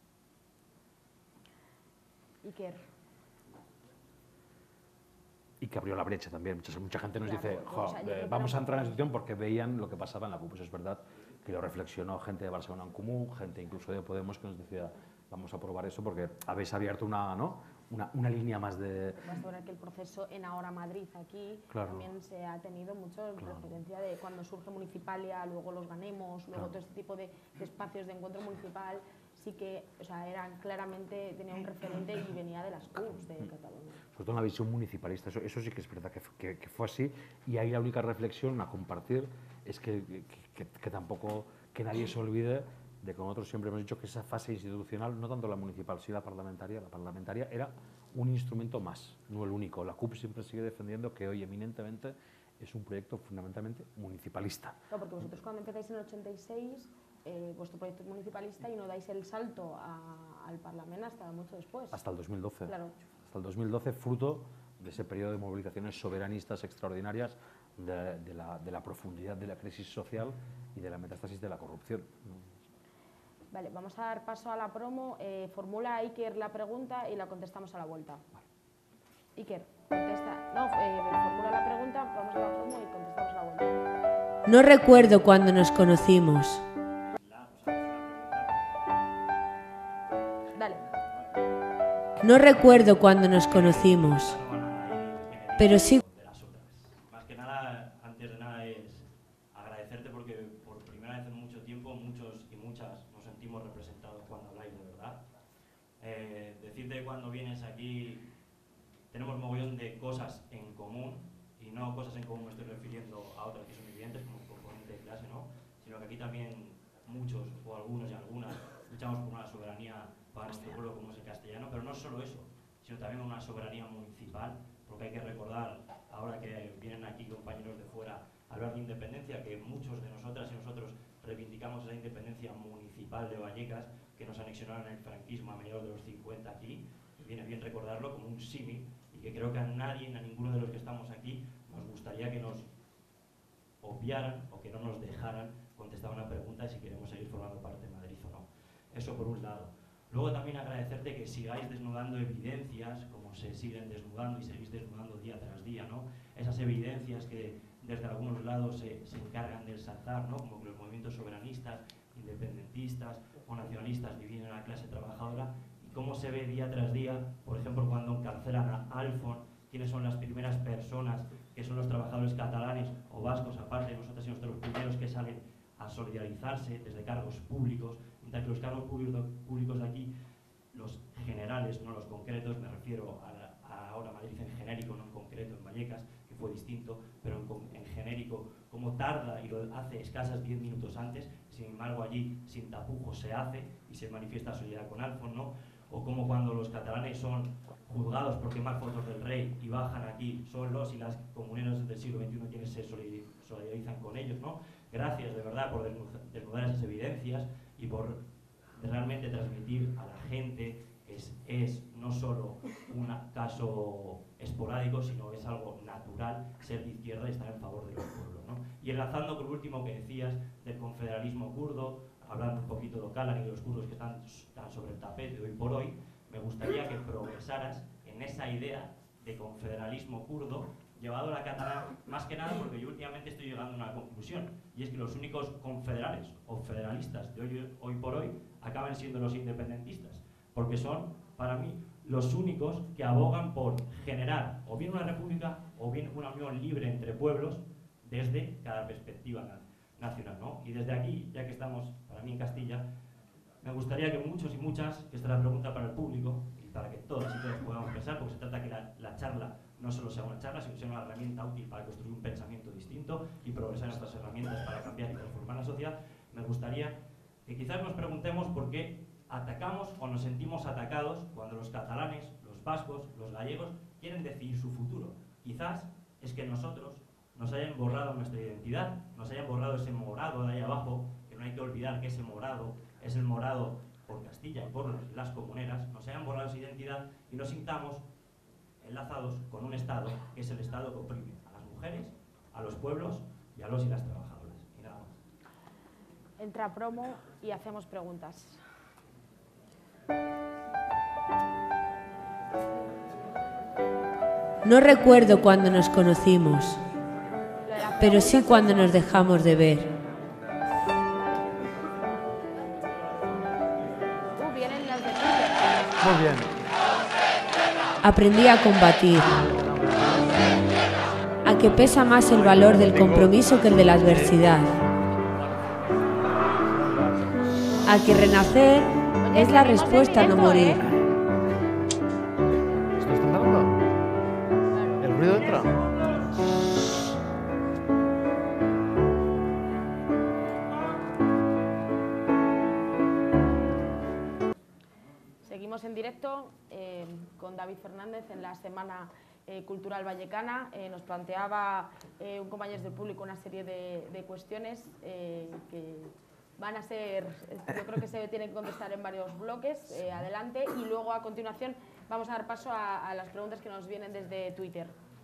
A: Iker.
B: Y que abrió la brecha también. Mucha gente nos dice,
A: o sea,
B: vamos a entrar en la institución porque veían lo que pasaba en la CUP. Pues es verdad que lo reflexionó gente de Barcelona en Común, gente incluso de Podemos que nos decía, vamos a probar eso porque habéis abierto una línea más de...
A: Basta ver que el proceso en Ahora Madrid aquí también se ha tenido mucho en referencia de cuando surge Municipalia, luego los Ganemos, luego todo este tipo de espacios de encuentro municipal, sí que, o sea, eran claramente, tenía un referente y venía de las CUPs de Cataluña.
B: Sobre todo en la visión municipalista, eso sí que es verdad que fue así, y ahí la única reflexión a compartir es que tampoco, que nadie se olvide de que nosotros siempre hemos dicho que esa fase institucional, no tanto la municipal, sí la parlamentaria era un instrumento más, no el único. La CUP siempre sigue defendiendo que hoy eminentemente es un proyecto fundamentalmente municipalista.
A: No, porque vosotros cuando empezáis en el 86, vuestro proyecto es municipalista y no dais el salto al Parlamento hasta mucho después.
B: Hasta el 2012.
A: Claro.
B: Hasta el 2012, fruto de ese periodo de movilizaciones soberanistas extraordinarias, de la profundidad de la crisis social y de la metástasis de la corrupción.
A: Vale, vamos a dar paso a la promo. Formula Iker la pregunta y la contestamos a la vuelta. Vale. Iker, contesta. No, formula la pregunta, vamos a la promo y contestamos a la vuelta.
I: No recuerdo cuando nos conocimos.
A: Dale.
I: No recuerdo cuando nos conocimos, pero sí.
J: Más que nada, antes de nada, es agradecerte porque por primera vez en mucho tiempo muchos y muchas nos sentimos representados cuando habláis de verdad. Decirte que cuando vienes aquí tenemos mogollón de cosas en común, y no cosas en común me estoy refiriendo a otras que son evidentes como el componente de clase, ¿no? Sino que aquí también muchos o algunos y algunas luchamos por una soberanía para nuestro pueblo como es el castellano, pero no solo eso, sino también una soberanía municipal, porque hay que recordar, ahora que vienen aquí compañeros de fuera a hablar de independencia, que muchos de nosotras y nosotros reivindicamos esa independencia municipal de Vallecas, que nos anexionaron en el franquismo a mediados de los 50 aquí. Viene bien recordarlo como un símil, y que creo que a nadie, a ninguno de los que estamos aquí, nos gustaría que nos obviaran o que no nos dejaran contestar una pregunta de si queremos seguir formando parte de Madrid o no. Eso por un lado. Luego también agradecerte que sigáis desnudando evidencias, como se siguen desnudando y seguís desnudando día tras día, ¿no? Esas evidencias que desde algunos lados se encargan de ensalzar, ¿no? Como que los movimientos soberanistas, independentistas o nacionalistas dividen a la clase trabajadora, y cómo se ve día tras día, por ejemplo, cuando encarcelan a Alfon, quiénes son las primeras personas, que son los trabajadores catalanes o vascos, aparte de nosotros y nosotros, los primeros que salen a solidarizarse desde cargos públicos, mientras que los cargos públicos de aquí, los generales, no los concretos, me refiero a Ahora Madrid en genérico, no en concreto en Vallecas, que fue distinto, pero en genérico, como tarda y lo hace escasas 10 minutos antes, sin embargo allí sin tapujos se hace y se manifiesta solidaridad con Alfon, ¿no? O como cuando los catalanes son juzgados por quemar fotos del rey y bajan aquí, son los y las comuneros del siglo XXI quienes se solidarizan con ellos, ¿no? Gracias de verdad por desnudar esas evidencias y por realmente transmitir a la gente que es no solo un caso esporádico, sino que es algo natural ser de izquierda y estar en favor de los pueblos, ¿no? Y enlazando con lo último que decías del confederalismo kurdo, hablando un poquito de Ocalan y de los kurdos que están sobre el tapete hoy por hoy, me gustaría que progresaras en esa idea de confederalismo kurdo llevado la catalana, más que nada porque yo últimamente estoy llegando a una conclusión, y es que los únicos confederales o federalistas de hoy por hoy acaban siendo los independentistas, porque son, para mí, los únicos que abogan por generar o bien una república o bien una unión libre entre pueblos desde cada perspectiva nacional, ¿no? Y desde aquí, ya que estamos, para mí, en Castilla, me gustaría que muchos y muchas, que esta es la pregunta para el público, y para que todas y todos podamos pensar, porque se trata de que la charla no solo sea una charla, sino que sea una herramienta útil para construir un pensamiento distinto y progresar en nuestras herramientas para cambiar y transformar la sociedad, me gustaría que quizás nos preguntemos por qué atacamos o nos sentimos atacados cuando los catalanes, los vascos, los gallegos quieren decidir su futuro. Quizás es que nosotros nos hayan borrado nuestra identidad, nos hayan borrado ese morado de ahí abajo, que no hay que olvidar que ese morado es el morado por Castilla y por las comuneras, nos hayan borrado esa identidad y nos sintamos enlazados con un Estado que es el Estado que oprime a las mujeres, a los pueblos y a los y las trabajadoras. Y nada más.
A: Entra promo y hacemos preguntas.
I: No recuerdo cuando nos conocimos, pero sí cuando nos dejamos de ver.
A: Vienen las de Twitter.
B: Muy bien.
I: Aprendí a combatir, a que pesa más el valor del compromiso que el de la adversidad, a que renacer es la respuesta a no morir.
B: ¿Esto está grabando? ¿El ruido entra?
A: Seguimos en directo con David Fernández en la Semana Cultural Vallecana. Nos planteaba un compañero del público una serie de cuestiones que van a ser, yo creo que se tienen que contestar en varios bloques. Adelante, y luego a continuación vamos a dar paso a las preguntas que nos vienen desde Twitter.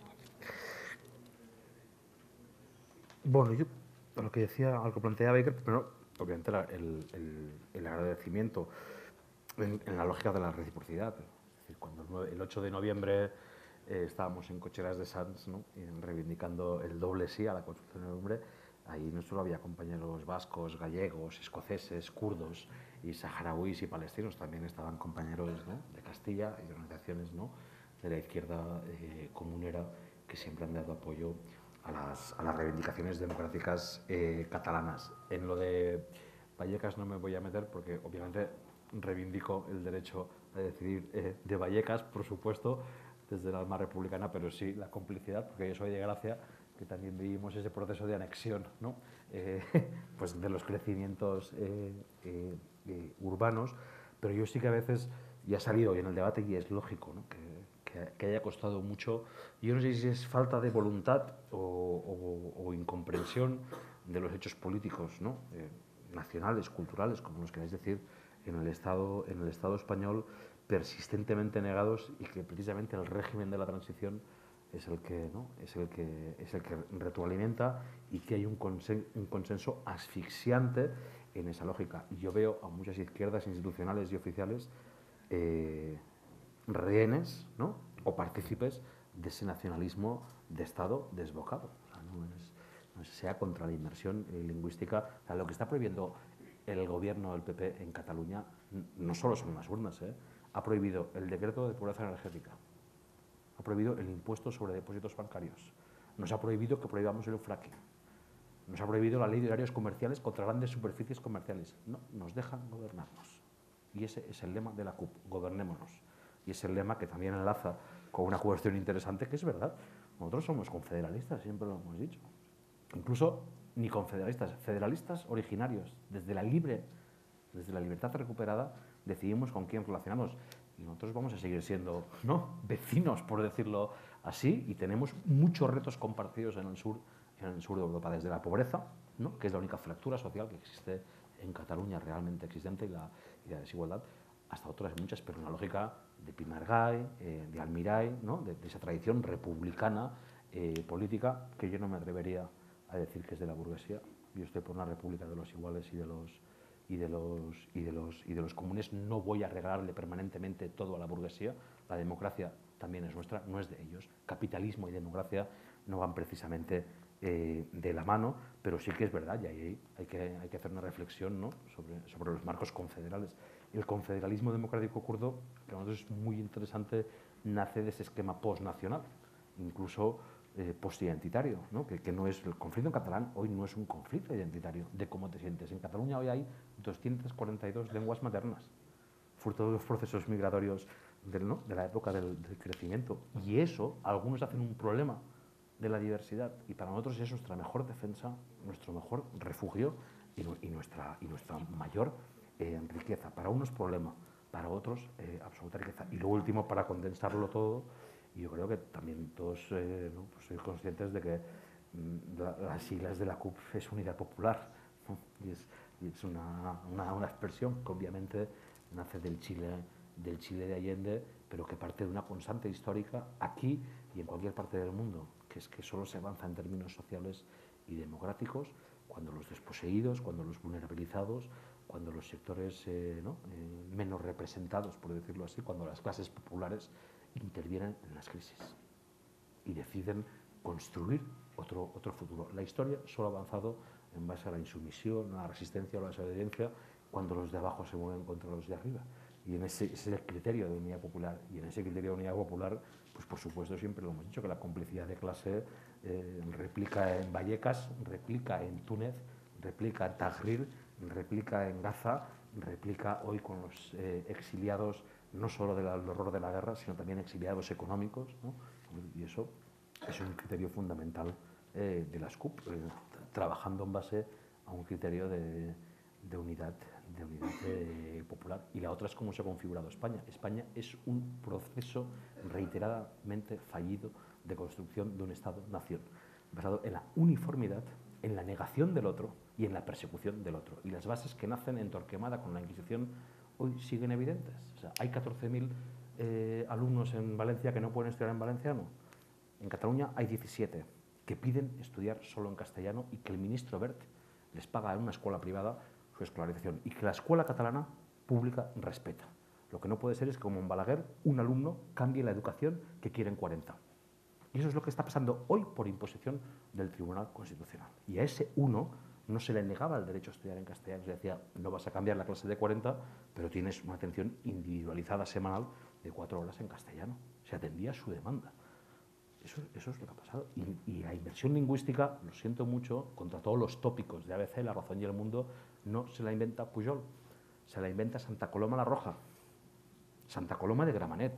B: Bueno, yo a lo que decía, a lo que planteaba Iker, primero, obviamente el agradecimiento en la lógica de la reciprocidad. Es decir, cuando el 8 de noviembre estábamos en Cocheras de Sants, ¿no?, reivindicando el doble sí a la Constitución de noviembre, ahí no solo había compañeros vascos, gallegos, escoceses, kurdos y saharauis y palestinos, también estaban compañeros, ¿no?, de Castilla y de organizaciones, ¿no?, de la izquierda comunera, que siempre han dado apoyo a las reivindicaciones democráticas catalanas. En lo de Vallecas no me voy a meter porque obviamente reivindico el derecho a decidir de Vallecas, por supuesto, desde el alma republicana, pero sí la complicidad, porque yo soy de Gracia, que también vivimos ese proceso de anexión, ¿no?, pues de los crecimientos urbanos, pero yo sí que a veces, ya ha salido hoy en el debate y es lógico, ¿no?, que haya costado mucho. Yo no sé si es falta de voluntad o incomprensión de los hechos políticos, ¿no?, nacionales, culturales, como nos queráis decir, en el Estado español, persistentemente negados, y que precisamente el régimen de la transición es el que, ¿no?, es el que retroalimenta, y que hay un consenso asfixiante en esa lógica. Y yo veo a muchas izquierdas institucionales y oficiales rehenes, ¿no?, o partícipes de ese nacionalismo de Estado desbocado. O sea, no sea contra la inmersión lingüística. O sea, lo que está prohibiendo el gobierno del PP en Cataluña no solo son las urnas, ha prohibido el decreto de pobreza energética, ha prohibido el impuesto sobre depósitos bancarios, nos ha prohibido que prohibamos el fracking, nos ha prohibido la ley de horarios comerciales contra grandes superficies comerciales. No nos dejan gobernarnos. Y ese es el lema de la CUP, gobernémonos. Y es el lema que también enlaza con una cuestión interesante, que es verdad. Nosotros somos confederalistas, siempre lo hemos dicho. Incluso ni confederalistas, federalistas originarios. Desde la libertad recuperada decidimos con quién relacionamos. Y nosotros vamos a seguir siendo, ¿no?, vecinos, por decirlo así, y tenemos muchos retos compartidos en el sur de Europa, desde la pobreza, ¿no?, que es la única fractura social que existe en Cataluña, realmente existente, y la desigualdad, hasta otras muchas, pero en la lógica de Pi Margall, de Almirall, ¿no?, de esa tradición republicana política, que yo no me atrevería a decir que es de la burguesía. Yo estoy por una república de los iguales y de los comunes. No voy a regalarle permanentemente todo a la burguesía. La democracia también es nuestra, no es de ellos. Capitalismo y democracia no van precisamente de la mano, pero sí que es verdad, y ahí hay que hacer una reflexión, ¿no?, sobre los marcos confederales. El confederalismo democrático kurdo, que a nosotros es muy interesante, nace de ese esquema postnacional, incluso postidentitario, ¿no?, que no es el conflicto en catalán, hoy no es un conflicto identitario de cómo te sientes. En Cataluña hoy hay 242 lenguas maternas, fruto de los procesos migratorios de la época del crecimiento. Y eso, algunos hacen un problema de la diversidad, y para nosotros es nuestra mejor defensa, nuestro mejor refugio y nuestra mayor riqueza. Para unos problema, para otros absoluta riqueza. Y lo último, para condensarlo todo, y yo creo que también todos pues sois conscientes de que las siglas de la CUP es Unidad Popular, ¿no? y es una expresión que obviamente nace del Chile de Allende, pero que parte de una constante histórica aquí y en cualquier parte del mundo, que es que solo se avanza en términos sociales y democráticos cuando los desposeídos, cuando los vulnerabilizados, cuando los sectores menos representados, por decirlo así, cuando las clases populares intervienen en las crisis y deciden construir otro futuro. La historia solo ha avanzado en base a la insumisión, a la resistencia o a la desobediencia, cuando los de abajo se mueven contra los de arriba. Y en ese es el criterio de unidad popular. Y en ese criterio de unidad popular, pues por supuesto siempre lo hemos dicho, que la complicidad de clase replica en Vallecas, replica en Túnez, replica en Tahrir, replica en Gaza, replica hoy con los exiliados, no solo del horror de la guerra, sino también exiliados económicos, ¿no? Y eso es un criterio fundamental de las CUP, trabajando en base a un criterio de unidad popular. Y la otra es cómo se ha configurado España. España es un proceso reiteradamente fallido de construcción de un Estado-nación, basado en la uniformidad, en la negación del otro y en la persecución del otro. Y las bases que nacen en Torquemada con la Inquisición hoy siguen evidentes. O sea, hay 14.000 alumnos en Valencia que no pueden estudiar en valenciano. En Cataluña hay 17 que piden estudiar solo en castellano y que el ministro Wert les paga en una escuela privada su escolarización y que la escuela catalana pública respeta. Lo que no puede ser es que, como en Balaguer, un alumno cambie la educación que quieren 40. Y eso es lo que está pasando hoy por imposición del Tribunal Constitucional. Y a ese uno no se le negaba el derecho a estudiar en castellano. Se decía, no vas a cambiar la clase de 40, pero tienes una atención individualizada semanal de 4 horas en castellano. Se atendía a su demanda. Eso es lo que ha pasado. Y la inversión lingüística, lo siento mucho, contra todos los tópicos de ABC, La Razón y El Mundo, no se la inventa Pujol, se la inventa Santa Coloma la Roja, Santa Coloma de Gramenet.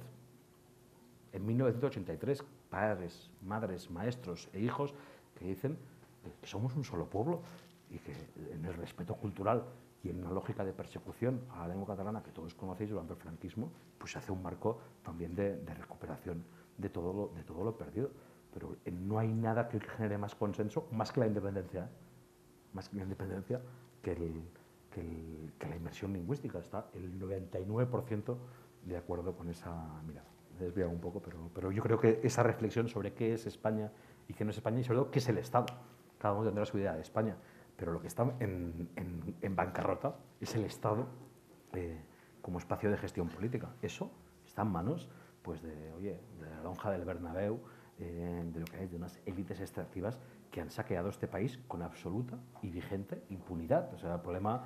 B: En 1983, padres, madres, maestros e hijos que dicen que somos un solo pueblo y que en el respeto cultural y en una lógica de persecución a la lengua catalana que todos conocéis durante el franquismo, pues se hace un marco también de recuperación de todo lo perdido. Pero no hay nada que genere más consenso, más que la independencia, más que la independencia, que la inmersión lingüística. Está el 99% de acuerdo con esa mirada. Me he desviado un poco, pero yo creo que esa reflexión sobre qué es España y qué no es España, y sobre todo qué es el Estado. Cada uno tendrá su idea de España, pero lo que está en bancarrota es el Estado como espacio de gestión política. Eso está en manos pues de la lonja del Bernabéu, de lo que hay, de unas élites extractivas que han saqueado este país con absoluta y vigente impunidad. O sea, el problema,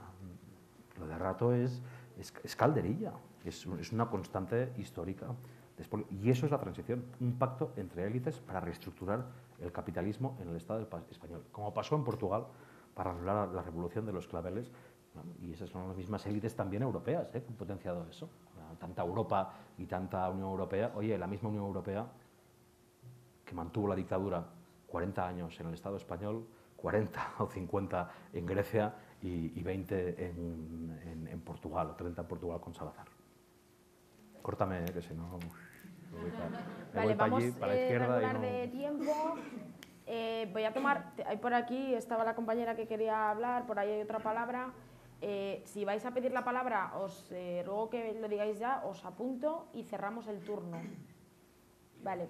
B: lo de rato es calderilla, es una constante histórica. Y eso es la transición, un pacto entre élites para reestructurar el capitalismo en el Estado español, como pasó en Portugal para anular la revolución de los claveles, y esas son las mismas élites también europeas que han potenciado eso. Tanta Europa y tanta Unión Europea. Oye, la misma Unión Europea que mantuvo la dictadura 40 años en el Estado español, 40 o 50 en Grecia y 20 en Portugal, o 30 en Portugal con Salazar. Córtame, que si no...
A: Vale, vamos
B: para la izquierda
A: regular
B: y no...
A: de tiempo. Voy a tomar... Por aquí estaba la compañera que quería hablar, por ahí hay otra palabra. Si vais a pedir la palabra, os ruego que lo digáis ya, os apunto y cerramos el turno. Vale.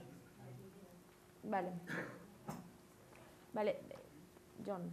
A: John.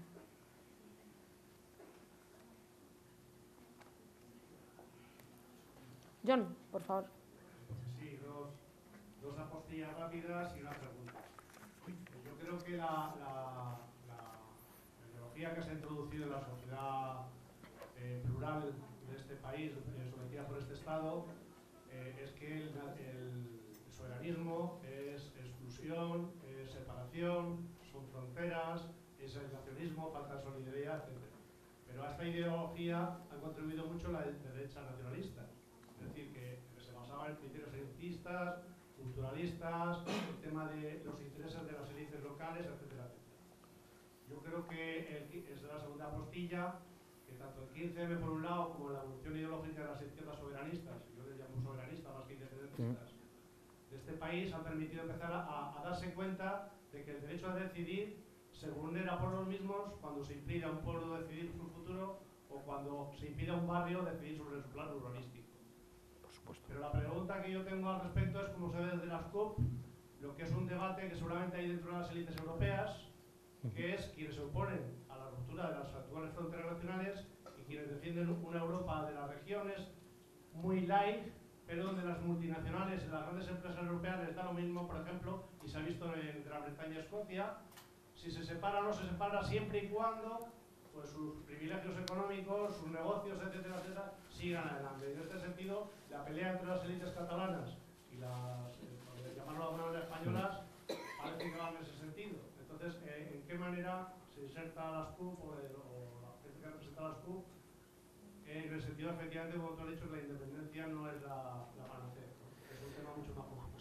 A: John, por favor.
K: Sí, dos apostillas rápidas y una pregunta. creo que la ideología que se ha introducido en la sociedad plural de este país, sometida por este Estado, es que el soberanismo es exclusión, es separación, son fronteras, es aislacionismo, falta de solidaridad, etc. Pero a esta ideología ha contribuido mucho la derecha nacionalista, es decir, que se basaba en criterios elitistas, culturalistas, el tema de los intereses de las élites locales, etcétera, etcétera. Yo creo que es de la segunda postilla, que tanto el 15M por un lado como la evolución ideológica de las izquierdas soberanistas, yo les llamo soberanistas más que independentistas, de este país han permitido empezar a darse cuenta de que el derecho a decidir se vulnera por los mismos cuando se impide a un pueblo decidir su futuro o cuando se impide a un barrio decidir sobre su plan urbanístico.
B: Por supuesto.
K: Pero la pregunta que yo tengo al respecto es cómo se ve desde las CUP lo que es un debate que seguramente hay dentro de las élites europeas, que es quienes se oponen a la ruptura de las actuales fronteras nacionales y quienes defienden una Europa de las regiones muy light, pero donde las multinacionales y las grandes empresas europeas les da lo mismo, por ejemplo, y se ha visto en Gran Bretaña y Escocia, si se separa o no se separa, siempre y cuando pues, sus privilegios económicos, sus negocios, etcétera, etcétera, sigan adelante. Y en este sentido, la pelea entre las élites catalanas y las, por llamarlo de alguna manera, españolas, parece que va en ese sentido. Entonces, ¿en qué manera se inserta las CUP o la gente que representa las CUP? En el sentido, efectivamente, como tú has dicho, que la independencia no es la panacea, es un tema mucho más complejo.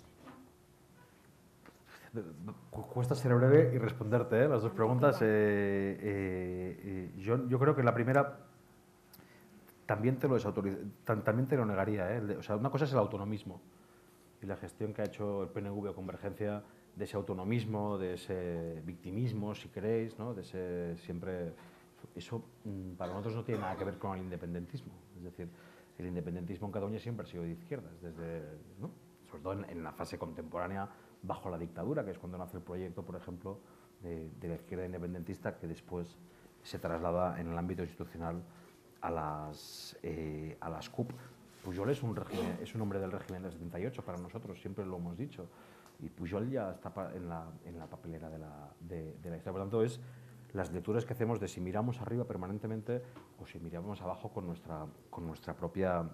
B: Cuesta ser breve y responderte las dos preguntas. Yo creo que la primera también te lo negaría. O sea, una cosa es el autonomismo y la gestión que ha hecho el PNV o Convergencia de ese autonomismo, de ese victimismo, si queréis, ¿no? De ese siempre... Eso para nosotros no tiene nada que ver con el independentismo. Es decir, el independentismo en Cataluña siempre ha sido de izquierdas, desde, ¿no? Sobre todo en la fase contemporánea bajo la dictadura, que es cuando nace el proyecto, por ejemplo, de la izquierda independentista, que después se traslada en el ámbito institucional a las CUP. Pujol es un hombre del régimen del 78 para nosotros, siempre lo hemos dicho, y Pujol ya está en la papelera de la historia. Por lo tanto, es las lecturas que hacemos de si miramos arriba permanentemente o si miramos abajo con nuestra propia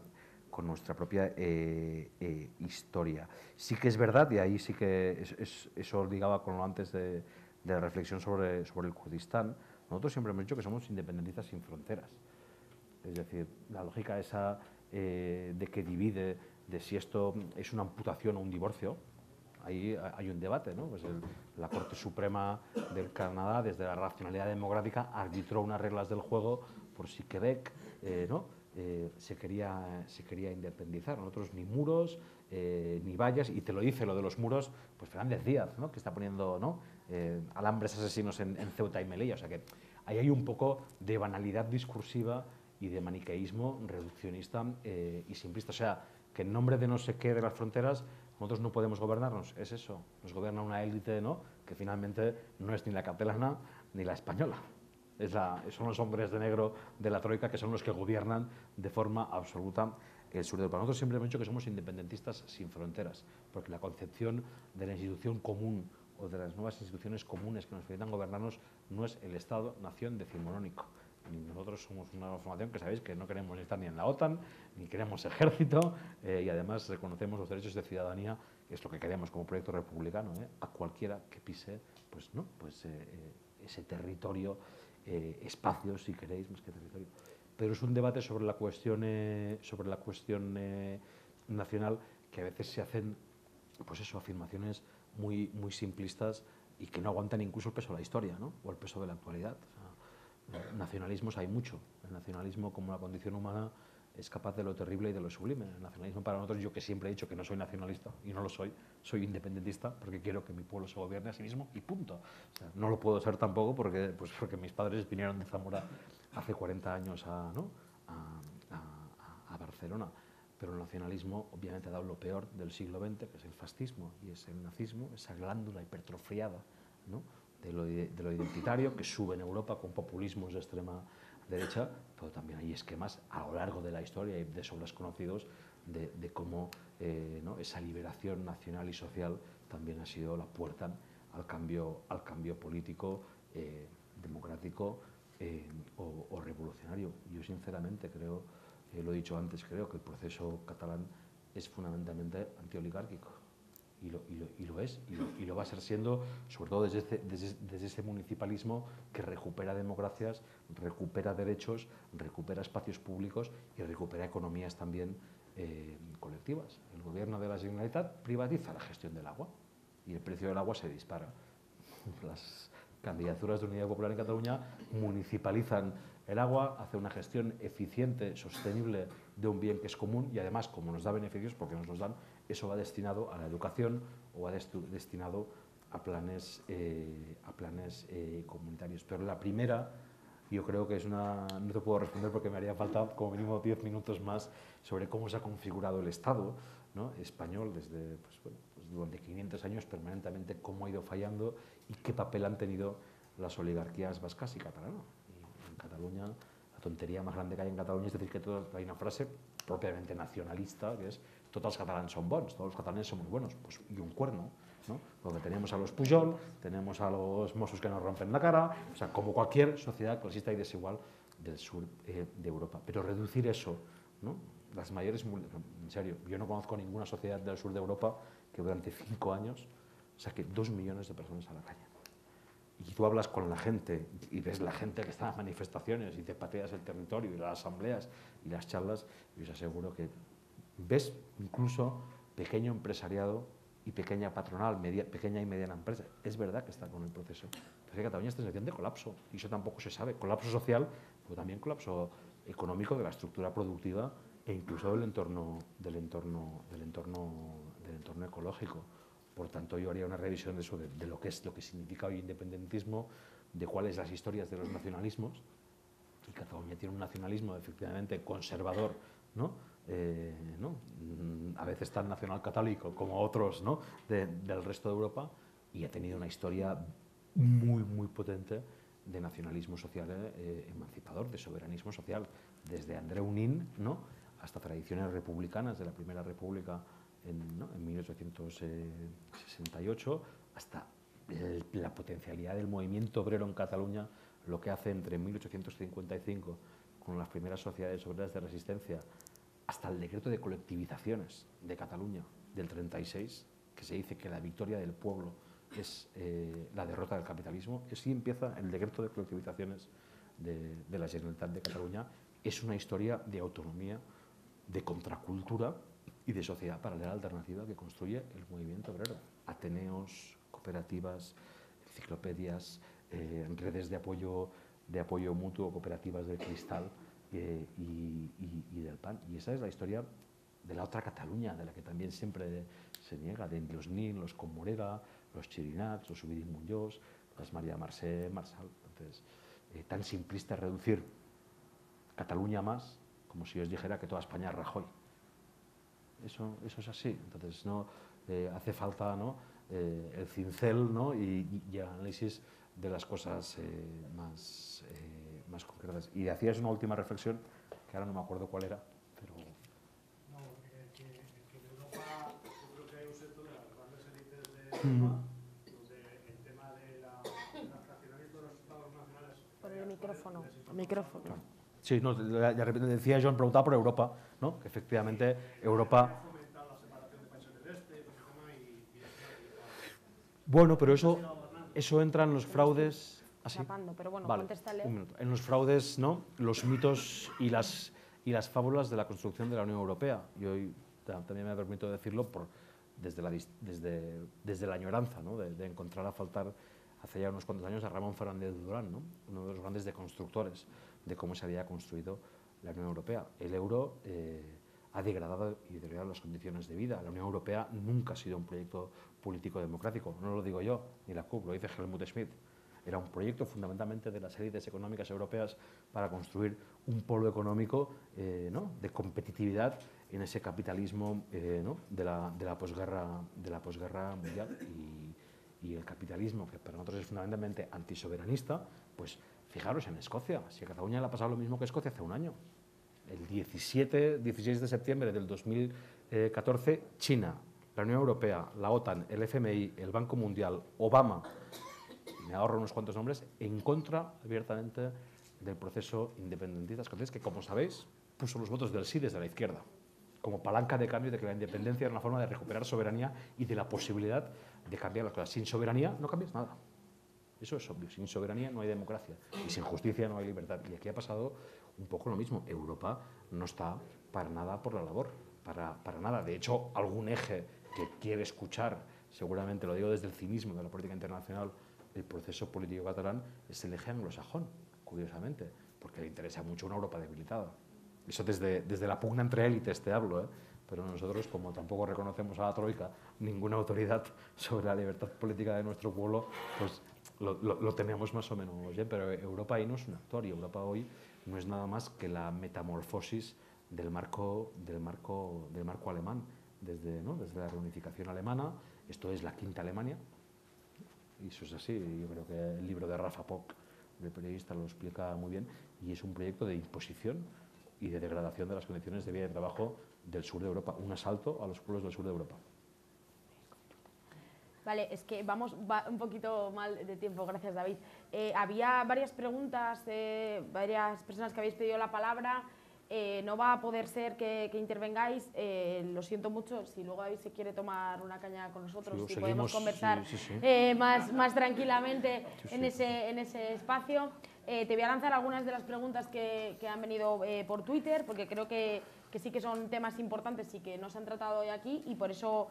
B: historia. Sí que es verdad, y ahí sí que eso ligaba con lo antes de la reflexión sobre el Kurdistán, nosotros siempre hemos dicho que somos independentistas sin fronteras. Es decir, la lógica esa de que divide, de si esto es una amputación o un divorcio, ahí hay un debate, ¿no? Pues la Corte Suprema del Canadá, desde la racionalidad democrática, arbitró unas reglas del juego por si Quebec, ¿no? Se quería independizar. Nosotros ni muros, ni vallas, y te lo dice lo de los muros, pues Fernández Díaz, ¿no? Que está poniendo, ¿no? Alambres asesinos en Ceuta y Melilla. O sea que ahí hay un poco de banalidad discursiva y de maniqueísmo reduccionista y simplista. O sea, que en nombre de no sé qué de las fronteras nosotros no podemos gobernarnos. Es eso, nos gobierna una élite, ¿no? Que finalmente no es ni la catalana ni la española. Son los hombres de negro de la troika que son los que gobiernan de forma absoluta el sur de Europa. Nosotros siempre hemos dicho que somos independentistas sin fronteras, porque la concepción de la institución común o de las nuevas instituciones comunes que nos permitan gobernarnos no es el Estado-nación decimonónico. Nosotros somos una formación que sabéis que no queremos estar ni en la OTAN, ni queremos ejército, y además reconocemos los derechos de ciudadanía, que es lo que queremos como proyecto republicano, a cualquiera que pise pues, ¿no? Pues, ese territorio, espacio, si queréis, más que territorio. Pero es un debate sobre la cuestión nacional, que a veces se hacen pues eso, afirmaciones muy simplistas y que no aguantan incluso el peso de la historia, ¿no? O el peso de la actualidad. O sea, nacionalismos hay mucho. El nacionalismo, como la condición humana, es capaz de lo terrible y de lo sublime. El nacionalismo para nosotros, yo que siempre he dicho que no soy nacionalista, y no lo soy independentista porque quiero que mi pueblo se gobierne a sí mismo y punto. O sea, no lo puedo ser tampoco porque mis padres vinieron de Zamora hace 40 años a Barcelona. Pero el nacionalismo obviamente ha dado lo peor del siglo XX, que es el fascismo, y es el nazismo, esa glándula hipertrofiada, ¿no? de lo identitario, que sube en Europa con populismos de extrema derecha, pero también hay esquemas a lo largo de la historia y de sobras conocidos de cómo ¿no? esa liberación nacional y social también ha sido la puerta al cambio político, democrático o revolucionario. Yo sinceramente creo, lo he dicho antes, creo que el proceso catalán es fundamentalmente antioligárquico. Y lo es, y lo va a ser siendo, sobre todo desde ese municipalismo que recupera democracias, recupera derechos, recupera espacios públicos y recupera economías también colectivas. El gobierno de la Generalitat privatiza la gestión del agua y el precio del agua se dispara. Las candidaturas de Unidad Popular en Cataluña municipalizan el agua, hace una gestión eficiente, sostenible de un bien que es común y además, como nos da beneficios, porque nos los dan, eso va destinado a la educación o va destinado a planes comunitarios. Pero la primera, yo creo que es no te puedo responder porque me haría falta como mínimo 10 minutos más sobre cómo se ha configurado el Estado, ¿no?, español desde durante 500 años permanentemente, cómo ha ido fallando y qué papel han tenido las oligarquías vascas y catalanas. Y en Cataluña, la tontería más grande que hay en Cataluña es decir que hay una frase propiamente nacionalista que es todos los catalanes son bons, todos los catalanes son muy buenos, pues, y un cuerno, ¿no? Porque tenemos a los Pujol, tenemos a los Mossos que nos rompen la cara, o sea, como cualquier sociedad clasista y desigual del sur de Europa. Pero reducir eso, ¿no?, las mayores, en serio, yo no conozco ninguna sociedad del sur de Europa que durante 5 años saque 2 millones de personas a la calle. Y tú hablas con la gente y ves la gente que está en las manifestaciones y te pateas el territorio y las asambleas y las charlas, y os aseguro que ves incluso pequeño empresariado y pequeña patronal, pequeña y mediana empresa. Es verdad que está con el proceso. Pero que Cataluña está en situación de colapso y eso tampoco se sabe. Colapso social, pero también colapso económico de la estructura productiva e incluso del entorno ecológico. Por tanto, yo haría una revisión de eso, de lo que significa hoy independentismo, de cuáles las historias de los nacionalismos. Y Cataluña tiene un nacionalismo efectivamente conservador, ¿no? A veces tan nacional católico como otros, ¿no?, del resto de Europa, y ha tenido una historia muy, muy potente de nacionalismo social emancipador, de soberanismo social, desde Andreu Nin, ¿no?, hasta tradiciones republicanas de la Primera República en 1868, hasta la potencialidad del movimiento obrero en Cataluña, lo que hace entre 1855 con las primeras sociedades obreras de resistencia, hasta el decreto de colectivizaciones de Cataluña del 36, que se dice que la victoria del pueblo es la derrota del capitalismo. Así empieza el decreto de colectivizaciones de la Generalitat de Cataluña. Es una historia de autonomía, de contracultura y de sociedad paralela alternativa que construye el movimiento obrero. Ateneos, cooperativas, enciclopedias, redes de apoyo mutuo, cooperativas del cristal y del pan. Y esa es la historia de la otra Cataluña, de la que también siempre se niega, de los Nin, los Comorera, los Chirinats, los Subidín Muñoz, las María Marcé, Marsal. Entonces, tan simplista es reducir Cataluña más, como si os dijera que toda España es Rajoy. Eso es así. Entonces, ¿no? Hace falta, ¿no?, el cincel, ¿no?, y el análisis de las cosas más concretas. Y hacías una última reflexión, que ahora no me acuerdo cuál era, pero...
K: No, que en Europa yo creo que hay un sector de las grandes élites de Europa donde el tema del fraccionamiento de los estados nacionales...
A: Por el micrófono.
B: Claro. Sí, no, de repente decía John, preguntaba por Europa, ¿no?, que efectivamente Europa... Bueno, pero eso entra en los fraudes... ¿Así?
A: Pero bueno,
B: vale,
A: contéstale.
B: Un minuto. En los fraudes, ¿no?, los mitos y las fábulas de la construcción de la Unión Europea. Y hoy también me permito decirlo desde la añoranza, ¿no?, de encontrar a faltar hace ya unos cuantos años a Ramón Fernández Durán, ¿no?, uno de los grandes deconstructores de cómo se había construido la Unión Europea. El euro ha degradado y deteriorado las condiciones de vida. La Unión Europea nunca ha sido un proyecto político democrático, no lo digo yo, ni la CUP, lo dice Helmut Schmidt. Era un proyecto fundamentalmente de las élites económicas europeas para construir un polo económico, ¿no?, de competitividad en ese capitalismo, ¿no?, de la posguerra mundial. Y el capitalismo, que para nosotros es fundamentalmente antisoberanista, pues fijaros en Escocia. Si a Cataluña le ha pasado lo mismo que a Escocia hace un año. El 16 de septiembre del 2014, China la Unión Europea, la OTAN, el FMI, el Banco Mundial, Obama, me ahorro unos cuantos nombres, en contra abiertamente del proceso independentista escocés, que, como sabéis, puso los votos del sí desde la izquierda, como palanca de cambio de que la independencia era una forma de recuperar soberanía y de la posibilidad de cambiar las cosas. Sin soberanía no cambias nada. Eso es obvio. Sin soberanía no hay democracia y sin justicia no hay libertad. Y aquí ha pasado un poco lo mismo. Europa no está para nada por la labor, para nada. De hecho, algún eje que quiere escuchar, seguramente lo digo desde el cinismo de la política internacional, el proceso político catalán es el eje anglosajón, curiosamente, porque le interesa mucho una Europa debilitada. Eso desde la pugna entre élites te hablo, pero nosotros, como tampoco reconocemos a la Troika ninguna autoridad sobre la libertad política de nuestro pueblo, pues lo tenemos más o menos bien, pero Europa ahí no es un actor y Europa hoy no es nada más que la metamorfosis del marco alemán, desde la reunificación alemana. Esto es la quinta Alemania, y eso es así. Yo creo que el libro de Rafa Pock, el periodista, lo explica muy bien, y es un proyecto de imposición y de degradación de las condiciones de vida y de trabajo del sur de Europa, un asalto a los pueblos del sur de Europa.
A: Vale, es que va un poquito mal de tiempo, gracias David. Había varias preguntas, varias personas que habéis pedido la palabra. No va a poder ser que intervengáis, lo siento mucho. Si luego David se quiere tomar una caña con nosotros, si podemos conversar más tranquilamente en ese espacio. Te voy a lanzar algunas de las preguntas que han venido por Twitter, porque creo que sí que son temas importantes y que no se han tratado hoy aquí, y por eso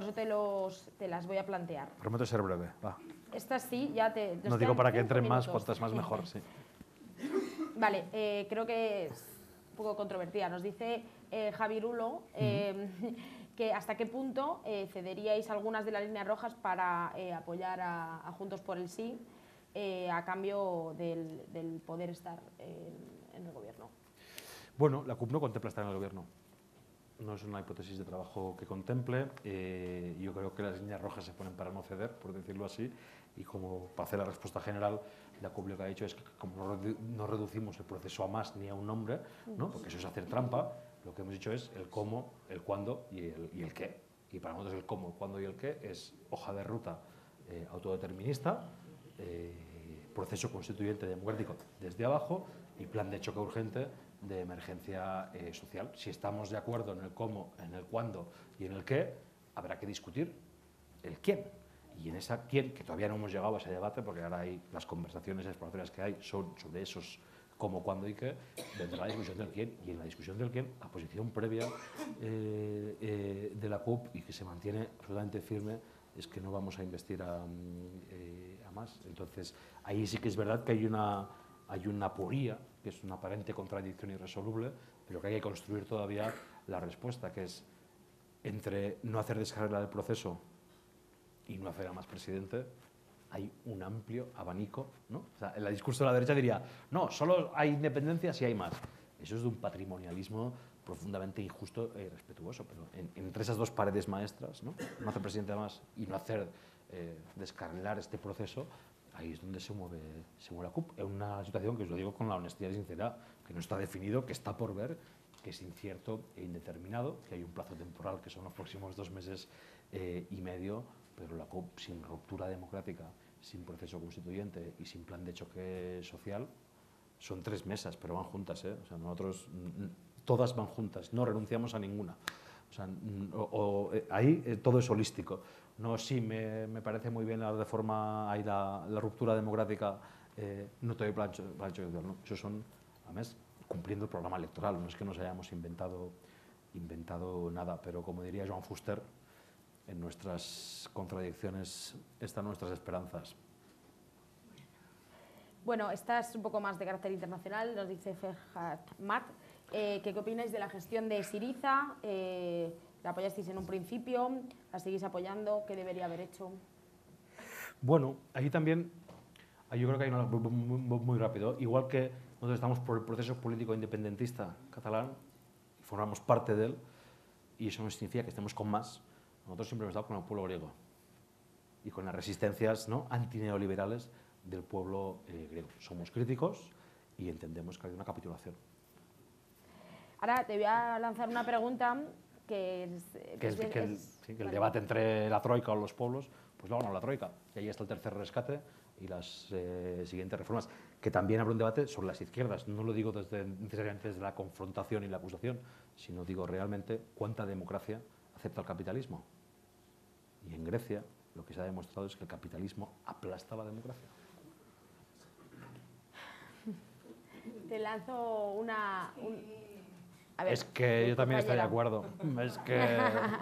A: te las voy a plantear.
B: Prometo ser breve, va.
A: Estas sí, ya te...
B: No digo para que entren más, cuantas más mejor, sí.
A: Vale, creo que es un poco controvertida. Nos dice Javirulo que hasta qué punto cederíais algunas de las líneas rojas para apoyar a Juntos por el Sí a cambio del poder estar en el gobierno.
B: Bueno, la CUP no contempla estar en el gobierno. No es una hipótesis de trabajo que contemple. Yo creo que las líneas rojas se ponen para no ceder, por decirlo así, y como para hacer la respuesta general, la CUP lo que ha dicho es que como no reducimos el proceso a más ni a un nombre, ¿no? Porque eso es hacer trampa, lo que hemos dicho es el cómo, el cuándo y el qué. Y para nosotros el cómo, el cuándo y el qué es hoja de ruta autodeterminista, proceso constituyente democrático desde abajo y plan de choque urgente de emergencia social. Si estamos de acuerdo en el cómo, en el cuándo y en el qué, habrá que discutir el quién. Y en esa quién, que todavía no hemos llegado a ese debate, porque ahora hay las conversaciones exploratorias que hay son sobre esos cómo, cuándo y qué, vendrá la discusión del quién. Y en la discusión del quién, la posición previa de la CUP, y que se mantiene absolutamente firme, es que no vamos a investir a más. Entonces, ahí sí que es verdad que hay una aporía, que es una aparente contradicción irresoluble, pero que hay que construir todavía la respuesta, que es entre no hacer descarga del proceso y no hacer a más presidente, hay un amplio abanico, ¿no? O sea, el discurso de la derecha diría, no, solo hay independencia si hay más. Eso es de un patrimonialismo profundamente injusto e irrespetuoso, pero entre esas dos paredes maestras, ¿no? No hacer presidente más y no hacer descarrilar este proceso, ahí es donde se mueve la CUP. Es una situación que os lo digo con la honestidad y sinceridad, que no está definido, que está por ver, que es incierto e indeterminado, que hay un plazo temporal que son los próximos 2 meses y medio, pero la CUP sin ruptura democrática, sin proceso constituyente y sin plan de choque social, son 3 mesas, pero van juntas, ¿eh? O sea, nosotros todas van juntas, no renunciamos a ninguna. O sea, ahí todo es holístico. No, sí, me parece muy bien la reforma, ahí la ruptura democrática, no te doy plan de choque social, ¿no? Eso son, además, cumpliendo el programa electoral, no es que nos hayamos inventado nada, pero como diría Joan Fuster, en nuestras contradicciones están nuestras esperanzas.
A: Bueno, esta es un poco más de carácter internacional, nos dice Ferhat Mat. ¿Qué opináis de la gestión de Syriza? ¿La apoyasteis en un principio? ¿La seguís apoyando? ¿Qué debería haber hecho?
B: Bueno, ahí también, yo creo que hay una muy rápido. Igual que nosotros estamos por el proceso político independentista catalán, y formamos parte de él, y eso no significa que estemos con más. Nosotros siempre hemos estado con el pueblo griego y con las resistencias, ¿no?, antineoliberales del pueblo griego. Somos críticos y entendemos que hay una capitulación.
A: Ahora te voy a lanzar una pregunta que
B: Sí, que el debate entre la troika o los pueblos, pues lo hagan la troika. Y ahí está el tercer rescate y las siguientes reformas, que también habrá un debate sobre las izquierdas. No lo digo necesariamente desde la confrontación y la acusación, sino digo realmente cuánta democracia acepta el capitalismo. Y en Grecia lo que se ha demostrado es que el capitalismo aplasta la democracia.
A: Te lanzo una... A ver,
B: es que yo también estoy de acuerdo. Es que...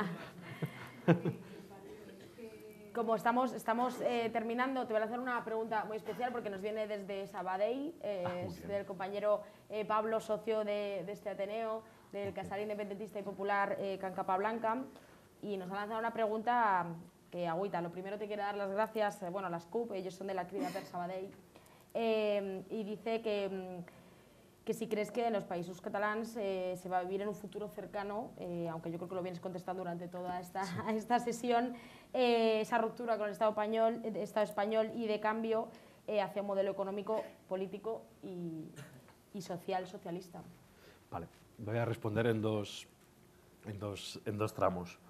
A: Como estamos terminando, te voy a hacer una pregunta muy especial porque nos viene desde Sabadell, es del compañero Pablo, socio de este Ateneo, del Casal Independentista y Popular Can Capablanca, y nos ha lanzado una pregunta que agüita. Lo primero te quiero dar las gracias, bueno, a las CUP, ellos son de la Crida per Sabadell, y dice que si crees que en los Països Catalans se va a vivir en un futuro cercano, aunque yo creo que lo vienes contestando durante toda esta sesión, esa ruptura con el Estado español y de cambio hacia un modelo económico, político y social, socialista.
B: Vale, voy a responder en dos tramos.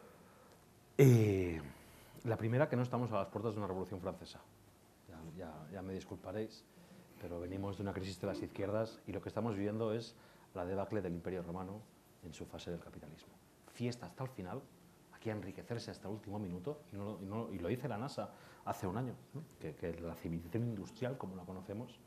B: La primera, que no estamos a las puertas de una revolución francesa. Ya me disculparéis, pero venimos de una crisis de las izquierdas y lo que estamos viviendo es la debacle del Imperio Romano en su fase del capitalismo. Fiesta hasta el final, aquí a enriquecerse hasta el último minuto, y lo dice la NASA hace un año, ¿no? que la civilización industrial, como la conocemos,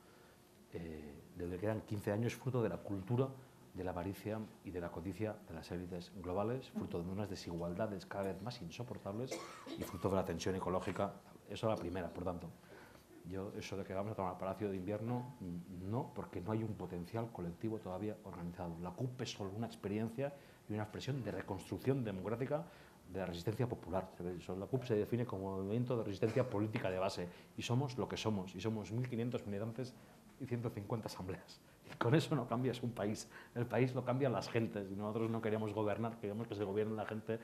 B: desde que quedan 15 años, fruto de la cultura de la avaricia y de la codicia de las élites globales, fruto de unas desigualdades cada vez más insoportables y fruto de la tensión ecológica. Eso es la primera, por tanto. Yo, eso de que vamos a tomar el Palacio de Invierno, no, porque no hay un potencial colectivo todavía organizado. La CUP es solo una experiencia y una expresión de reconstrucción democrática de la resistencia popular. La CUP se define como movimiento de resistencia política de base y somos lo que somos, y somos 1.500 militantes y 150 asambleas. Y con eso no cambias un país, el país lo cambian las gentes, y nosotros no queremos gobernar, queremos que se gobierne la gente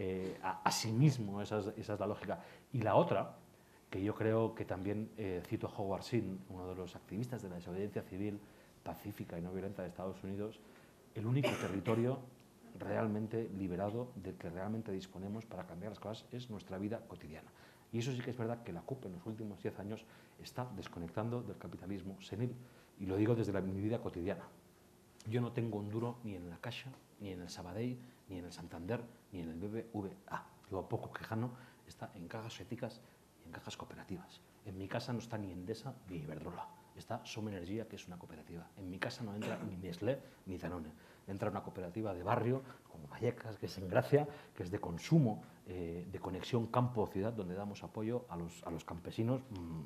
B: a sí mismo, esa es la lógica. Y la otra, que yo creo que también cito a Howard Zinn, uno de los activistas de la desobediencia civil pacífica y no violenta de Estados Unidos, el único territorio realmente liberado del que realmente disponemos para cambiar las cosas es nuestra vida cotidiana. Y eso sí que es verdad que la CUP en los últimos 10 años está desconectando del capitalismo senil, y lo digo desde mi vida cotidiana. Yo no tengo un duro ni en la Caixa, ni en el Sabadell, ni en el Santander, ni en el BBVA. Lo poco que gano está en cajas éticas y en cajas cooperativas. En mi casa no está ni Endesa ni Iberdrola. Está Som Energia, que es una cooperativa. En mi casa no entra ni Nestlé ni Danone. Entra una cooperativa de barrio, como Vallecas, que es en Gracia, que es de consumo, de conexión campo-ciudad, donde damos apoyo a los campesinos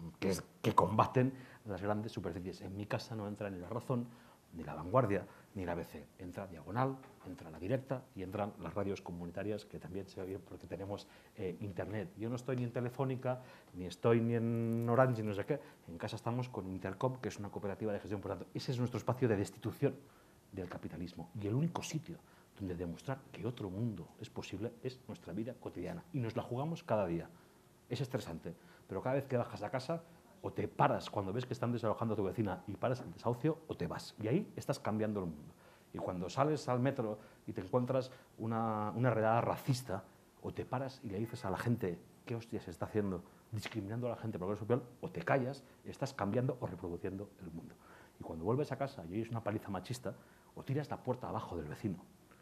B: que combaten las grandes superficies. En mi casa no entra ni La Razón, ni La Vanguardia, ni la ABC. Entra Diagonal, entra La Directa y entran las radios comunitarias, que también se oyen porque tenemos internet. Yo no estoy ni en Telefónica, ni estoy ni en Orange, ni no sé qué. En casa estamos con Intercom, que es una cooperativa de gestión. Por tanto, ese es nuestro espacio de destitución del capitalismo. Y el único sitio donde demostrar que otro mundo es posible es nuestra vida cotidiana. Y nos la jugamos cada día. Es estresante, pero cada vez que bajas a casa, o te paras cuando ves que están desalojando a tu vecina y paras el desahucio, o te vas. Y ahí estás cambiando el mundo. Y cuando sales al metro y te encuentras una redada racista, o te paras y le dices a la gente qué hostia se está haciendo, discriminando a la gente por color social, o te callas, estás cambiando o reproduciendo el mundo. Y cuando vuelves a casa y oyes una paliza machista, o tiras la puerta abajo del vecino,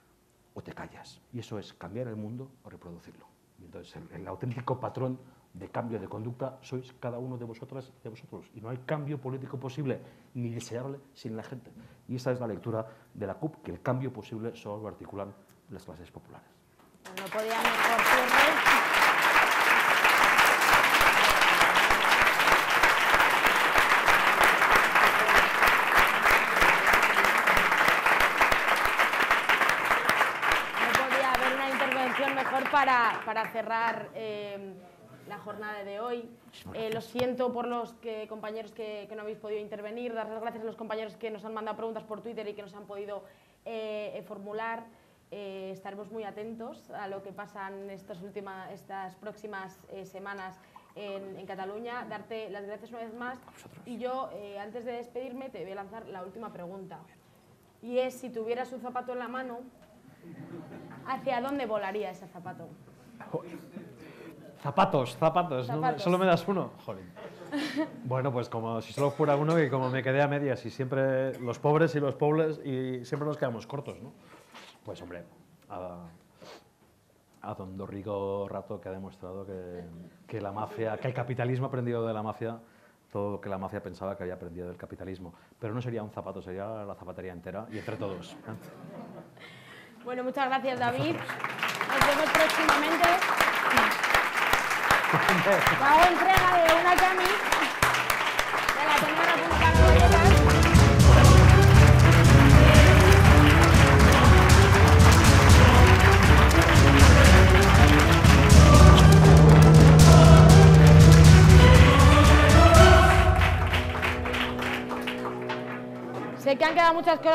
B: o te callas. Y eso es cambiar el mundo o reproducirlo. Y entonces el auténtico patrón de cambio de conducta sois cada uno de vosotras y de vosotros. Y no hay cambio político posible ni deseable sin la gente. Y esa es la lectura de la CUP, que el cambio posible solo lo articulan las clases populares.
A: No podía mejor cierre. Mejor para cerrar la jornada de hoy. Lo siento por los compañeros que no habéis podido intervenir, dar las gracias a los compañeros que nos han mandado preguntas por Twitter y que nos han podido formular. Estaremos muy atentos a lo que pasa en estas próximas semanas en Cataluña. Darte las gracias una vez más. Y yo, antes de despedirme, te voy a lanzar la última pregunta. Y es, si tuvieras un zapato en la mano, ¿hacia dónde volaría ese zapato?
L: Zapatos, ¿no? ¿Solo me das uno? Joder. Bueno, pues como si solo fuera uno y como me quedé a medias y siempre los pobres y los pobres y siempre nos quedamos cortos, ¿no? Pues hombre, a don Dorrigo Rato, que ha demostrado que la mafia, que el capitalismo ha aprendido de la mafia todo lo que la mafia pensaba que había aprendido del capitalismo. Pero no sería un zapato, sería la zapatería entera y entre todos.
A: Bueno, muchas gracias, David. Nos vemos próximamente. Hago entrega de una camis de la Ateneo Republicano de Vallecas. Sé que han quedado muchas cosas.